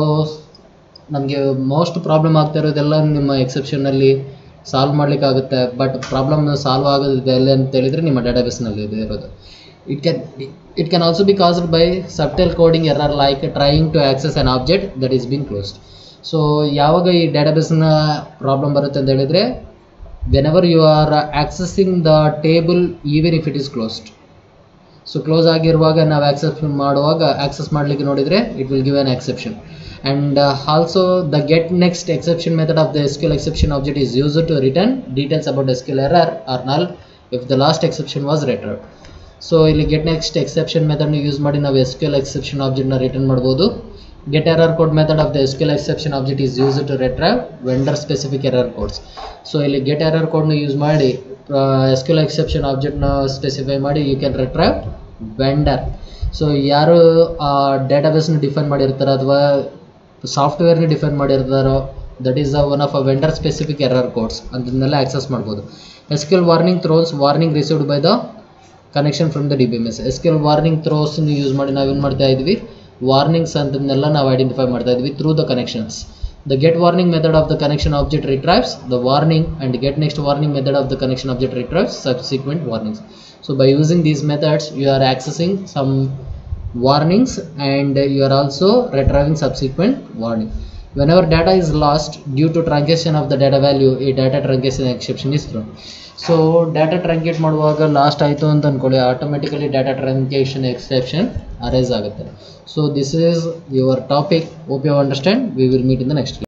ನಮಗೆ most problem ಆಗ್ತಾ ಇರೋದೆಲ್ಲ ನಿಮ್ಮ ಎಕ್ಸೆಪ್ಷನ್ನಲ್ಲಿ solve ಮಾಡಲಿಕ್ಕಾಗುತ್ತೆ. But problem solve ಆಗೋದಿದೆ ಎಲ್ಲ ಅಂತ ಹೇಳಿದರೆ ನಿಮ್ಮ ಡಾಟಾಬೇಸ್ನಲ್ಲಿ ಇದೆ ಇರೋದು. It can it can also be caused by subtle coding error like trying to access an object that is being closed. So ಯಾವಾಗ ಈ ಡಾಟಾಬೇಸ್ನ ಪ್ರಾಬ್ಲಮ್ ಬರುತ್ತೆ ಅಂತ ಹೇಳಿದರೆ whenever you are accessing the table even if it is closed. So close ಆಗಿರುವಾಗ ನಾವು access ಮಾಡುವಾಗ access ಮಾಡಲಿಕ್ಕೆ ನೋಡಿದರೆ it will give an exception. And also the get next exception method of the S Q L exception object is used to return details about S Q L error or null if the last exception was return. So ಇಲ್ಲಿ get next exception ಮೆಥಡ್ನ use ಮಾಡಿ ನಾವು S Q L exception ಆಬ್ಜೆಕ್ಟ್ನ return ಮಾಡ್ಬೋದು. get error code method of the S Q L exception object is used to retrieve vendor specific error codes. So ಇಲ್ಲಿ get error code ನ use ಮಾಡಿ S Q L exception object ನ specify ಮಾಡಿ you can retrieve vendor. ಸೊ ಯಾರು ಡೇಟಾಬೇಸ್ನ define ಮಾಡಿರ್ತಾರೋ ಅಥವಾ ಸಾಫ್ಟ್ವೇರ್ನ ಡಿಫೈನ್ ಮಾಡಿರ್ತಾರೋ that is one of a vendor specific error codes ಅದನ್ನೆಲ್ಲ ಆಕ್ಸೆಸ್ ಮಾಡ್ಬೋದು. S Q L warning throws warning received by the connection from the D B M S. S Q L warning throws use ಮಾಡಿ ನಾವೇನು ಮಾಡ್ತಾ ಇದ್ವಿ, warnings ಅಂತನ್ನೆಲ್ಲ ನಾವು identify ಮಾಡ್ತಾ ಇದ್ವಿ through the connections. The get warning method of the connection object retrieves the warning and get next warning method of the connection object retrieves subsequent warnings. So by using these methods you are accessing some warnings and you are also retrieving subsequent warning. Whenever data is lost due to truncation of the data value, a data truncation exception is thrown. So data truncate ಮಾಡುವಾಗ lost ಆಯಿತು ಅಂತ ಅಂದ್ಕೊಳ್ಳಿ, automatically data truncation exception arise ಆಗುತ್ತೆ. So this is your topic. Hope you understand. We will meet in the next class.